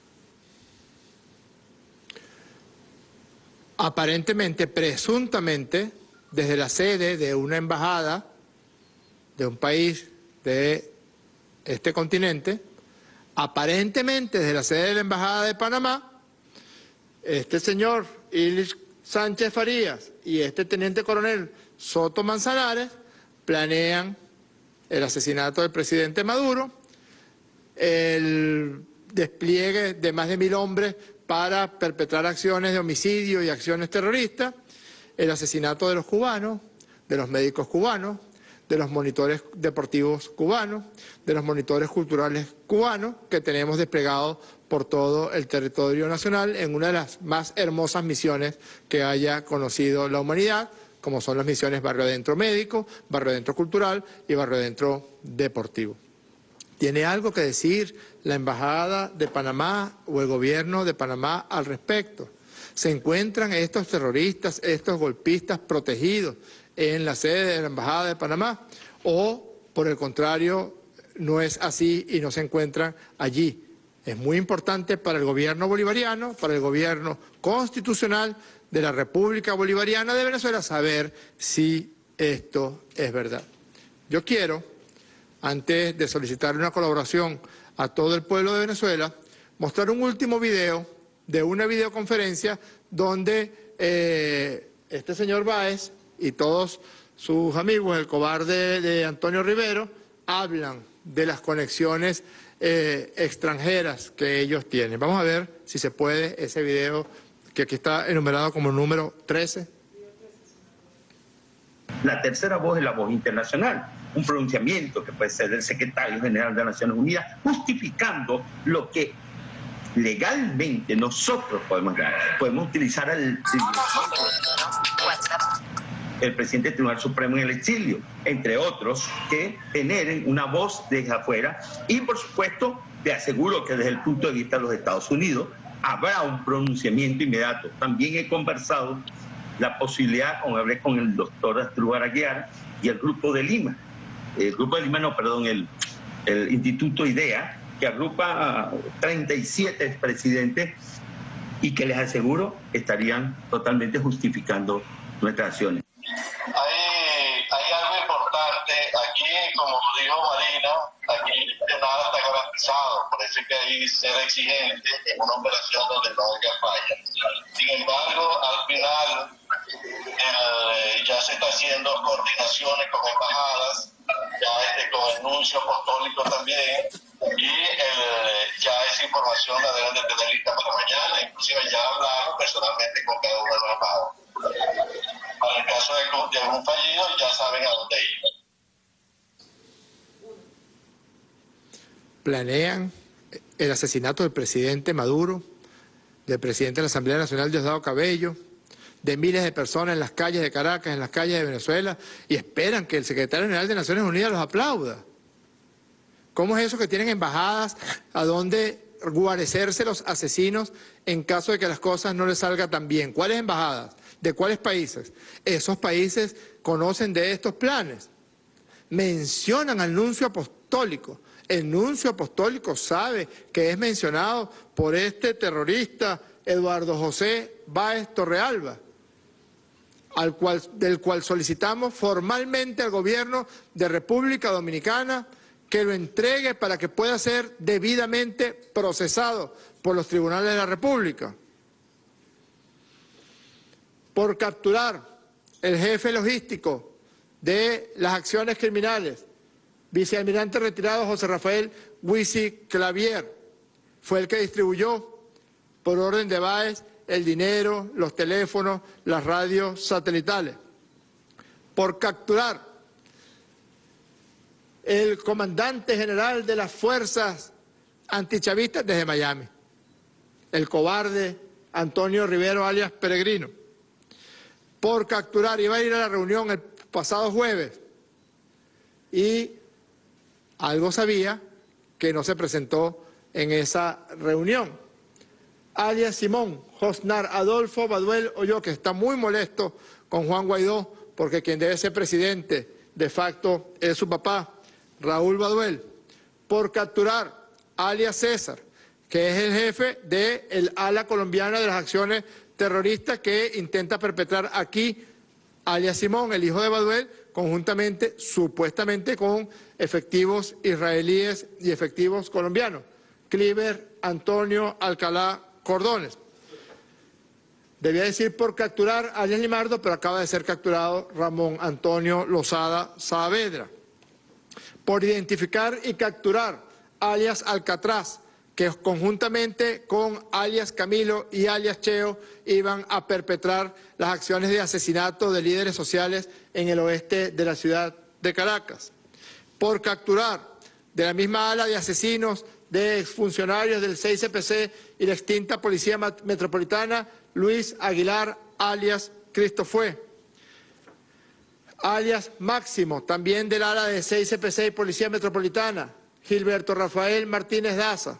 Aparentemente, presuntamente, desde la sede de una embajada de un país de este continente, aparentemente desde la sede de la embajada de Panamá, este señor Ilich Sánchez Farías y este teniente coronel Soto Manzanares planean el asesinato del presidente Maduro, el despliegue de más de mil hombres para perpetrar acciones de homicidio y acciones terroristas, el asesinato de los cubanos, de los médicos cubanos, de los monitores deportivos cubanos, de los monitores culturales cubanos que tenemos desplegados por todo el territorio nacional en una de las más hermosas misiones que haya conocido la humanidad, como son las misiones Barrio Adentro Médico, Barrio Adentro Cultural y Barrio Adentro Deportivo. ¿Tiene algo que decir la Embajada de Panamá o el gobierno de Panamá al respecto? ¿Se encuentran estos terroristas, estos golpistas protegidos en la sede de la Embajada de Panamá? ¿O, por el contrario, no es así y no se encuentran allí? Es muy importante para el gobierno bolivariano, para el gobierno constitucional de la República Bolivariana de Venezuela, saber si esto es verdad. Yo quiero, antes de solicitar una colaboración a todo el pueblo de Venezuela, mostrar un último video de una videoconferencia donde eh, este señor Báez y todos sus amigos, el cobarde de Antonio Rivero, hablan de las conexiones eh, extranjeras que ellos tienen. Vamos a ver si se puede ese video que aquí está enumerado como número trece. La tercera voz es la voz internacional, un pronunciamiento que puede ser del secretario general de las Naciones Unidas, justificando lo que legalmente nosotros podemos dar. Podemos utilizar el, el presidente del Tribunal Supremo en el exilio, entre otros, que generen una voz desde afuera. Y, por supuesto, te aseguro que desde el punto de vista de los Estados Unidos habrá un pronunciamiento inmediato. También he conversado la posibilidad, como hablé con el doctor Asdrúbal Aguiar y el Grupo de Lima, el Grupo de Lima, no, perdón, el, el Instituto IDEA, que agrupa a treinta y siete expresidentes y que les aseguro estarían totalmente justificando nuestras acciones. Hay, hay algo importante aquí, como dijo Marina, aquí nada está garantizado, por eso es que hay que ser exigente en una operación donde no haya falla. Sin embargo, al final eh, ya se está haciendo coordinaciones con embajadas, ya este, con el nuncio apostólico también, y el, ya esa información la deben de tener lista para mañana, inclusive ya hablaron personalmente con cada uno de los embajados. Para el caso de, de algún fallido ya saben a dónde ir. planean el asesinato del presidente Maduro, del presidente de la Asamblea Nacional Diosdado Cabello, de miles de personas en las calles de Caracas, en las calles de Venezuela, y esperan que el secretario general de Naciones Unidas los aplauda. ¿Cómo es eso que tienen embajadas a donde guarecerse los asesinos en caso de que las cosas no les salgan tan bien? ¿Cuáles embajadas? ¿De cuáles países? Esos países conocen de estos planes. Mencionan al nuncio apostólico. El nuncio apostólico sabe que es mencionado por este terrorista Eduardo José Báez Torrealba, al cual, del cual solicitamos formalmente al gobierno de República Dominicana que lo entregue para que pueda ser debidamente procesado por los tribunales de la República. Por capturar el jefe logístico de las acciones criminales, vicealmirante retirado José Rafael Huisi Clavier, fue el que distribuyó por orden de Báez el dinero, los teléfonos, las radios satelitales. Por capturar el comandante general de las fuerzas antichavistas desde Miami, el cobarde Antonio Rivero alias Peregrino. Por capturar, iba a ir a la reunión el pasado jueves y algo sabía que no se presentó en esa reunión. Alias Simón Josnar Adolfo Baduel Olló, que está muy molesto con Juan Guaidó porque quien debe ser presidente de facto es su papá, Raúl Baduel. Por capturar alias César, que es el jefe del ala colombiana de las acciones terroristas que intenta perpetrar aquí, alias Simón, el hijo de Baduel, conjuntamente, supuestamente, con efectivos israelíes y efectivos colombianos. Cliver Antonio Alcalá Cordones. Debía decir por capturar a alias Limardo, pero acaba de ser capturado Ramón Antonio Lozada Saavedra. Por identificar y capturar alias Alcatraz, que conjuntamente con alias Camilo y alias Cheo iban a perpetrar las acciones de asesinato de líderes sociales en el oeste de la ciudad de Caracas. Por capturar de la misma ala de asesinos de exfuncionarios del seis C P C y la extinta Policía Metropolitana, Luis Aguilar alias Cristo Fue. Alias Máximo, también del ala de seis C P C y Policía Metropolitana, Gilberto Rafael Martínez Daza.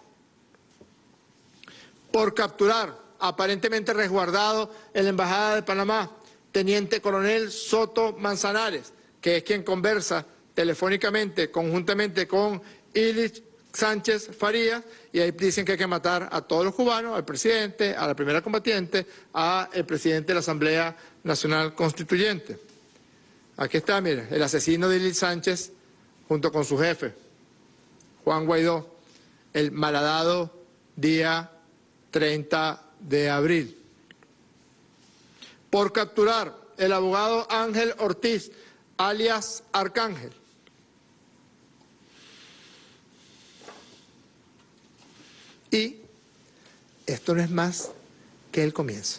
Por capturar, aparentemente resguardado en la Embajada de Panamá, Teniente Coronel Soto Manzanares, que es quien conversa telefónicamente, conjuntamente con Ilich Sánchez Farías, y ahí dicen que hay que matar a todos los cubanos, al presidente, a la primera combatiente, al presidente de la Asamblea Nacional Constituyente. Aquí está, mire, el asesino de Ilich Sánchez, junto con su jefe, Juan Guaidó, el malhadado día treinta de abril. Por capturar el abogado Ángel Ortiz, alias Arcángel. Y esto no es más que el comienzo.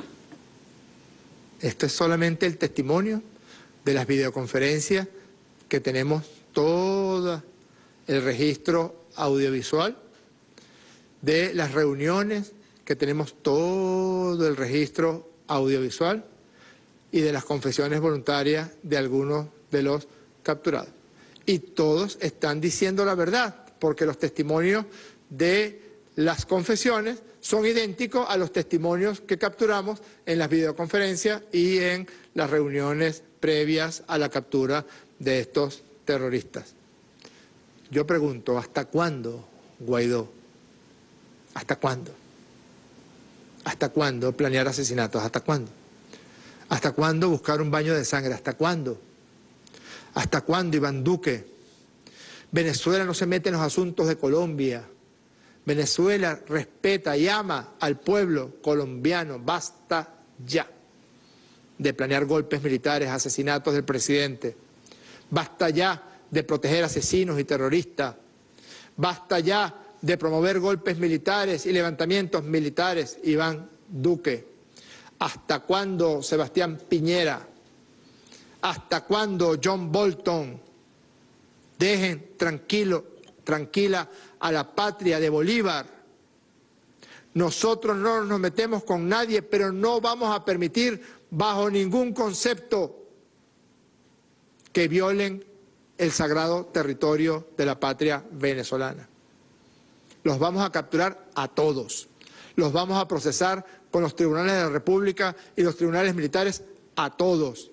Esto es solamente el testimonio de las videoconferencias que tenemos todo el registro audiovisual, de las reuniones que tenemos todo el registro audiovisual y de las confesiones voluntarias de algunos de los capturados. Y todos están diciendo la verdad, porque los testimonios de las confesiones son idénticos a los testimonios que capturamos en las videoconferencias y en las reuniones previas a la captura de estos terroristas. Yo pregunto, ¿hasta cuándo, Guaidó? ¿Hasta cuándo? ¿Hasta cuándo planear asesinatos? ¿Hasta cuándo? ¿Hasta cuándo buscar un baño de sangre? ¿Hasta cuándo? ¿Hasta cuándo, Iván Duque? Venezuela no se mete en los asuntos de Colombia. Venezuela respeta y ama al pueblo colombiano. Basta ya de planear golpes militares, asesinatos del presidente. Basta ya de proteger asesinos y terroristas. Basta ya de promover golpes militares y levantamientos militares, Iván Duque. ¿Hasta cuándo, Sebastián Piñera? ¿Hasta cuándo, John Bolton? Dejen tranquilo tranquila a la patria de Bolívar. Nosotros no nos metemos con nadie, pero no vamos a permitir bajo ningún concepto que violen el sagrado territorio de la patria venezolana. Los vamos a capturar a todos. Los vamos a procesar con los tribunales de la República y los tribunales militares a todos.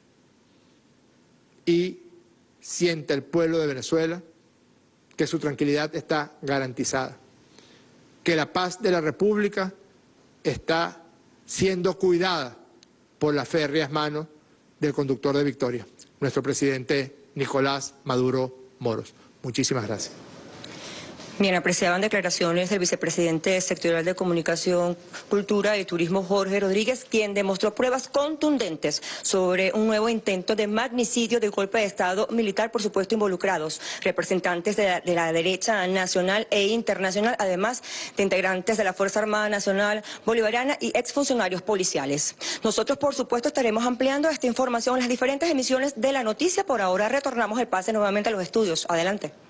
Y siente el pueblo de Venezuela que su tranquilidad está garantizada, que la paz de la República está siendo cuidada por las férreas manos del conductor de Victoria, nuestro presidente Nicolás Maduro Moros. Muchísimas gracias. Bien, apreciaban declaraciones del vicepresidente sectorial de Comunicación, Cultura y Turismo, Jorge Rodríguez, quien demostró pruebas contundentes sobre un nuevo intento de magnicidio de golpe de Estado militar, por supuesto involucrados representantes de la, de la derecha nacional e internacional, además de integrantes de la Fuerza Armada Nacional Bolivariana y exfuncionarios policiales. Nosotros, por supuesto, estaremos ampliando esta información en las diferentes emisiones de La Noticia. Por ahora retornamos el pase nuevamente a los estudios. Adelante.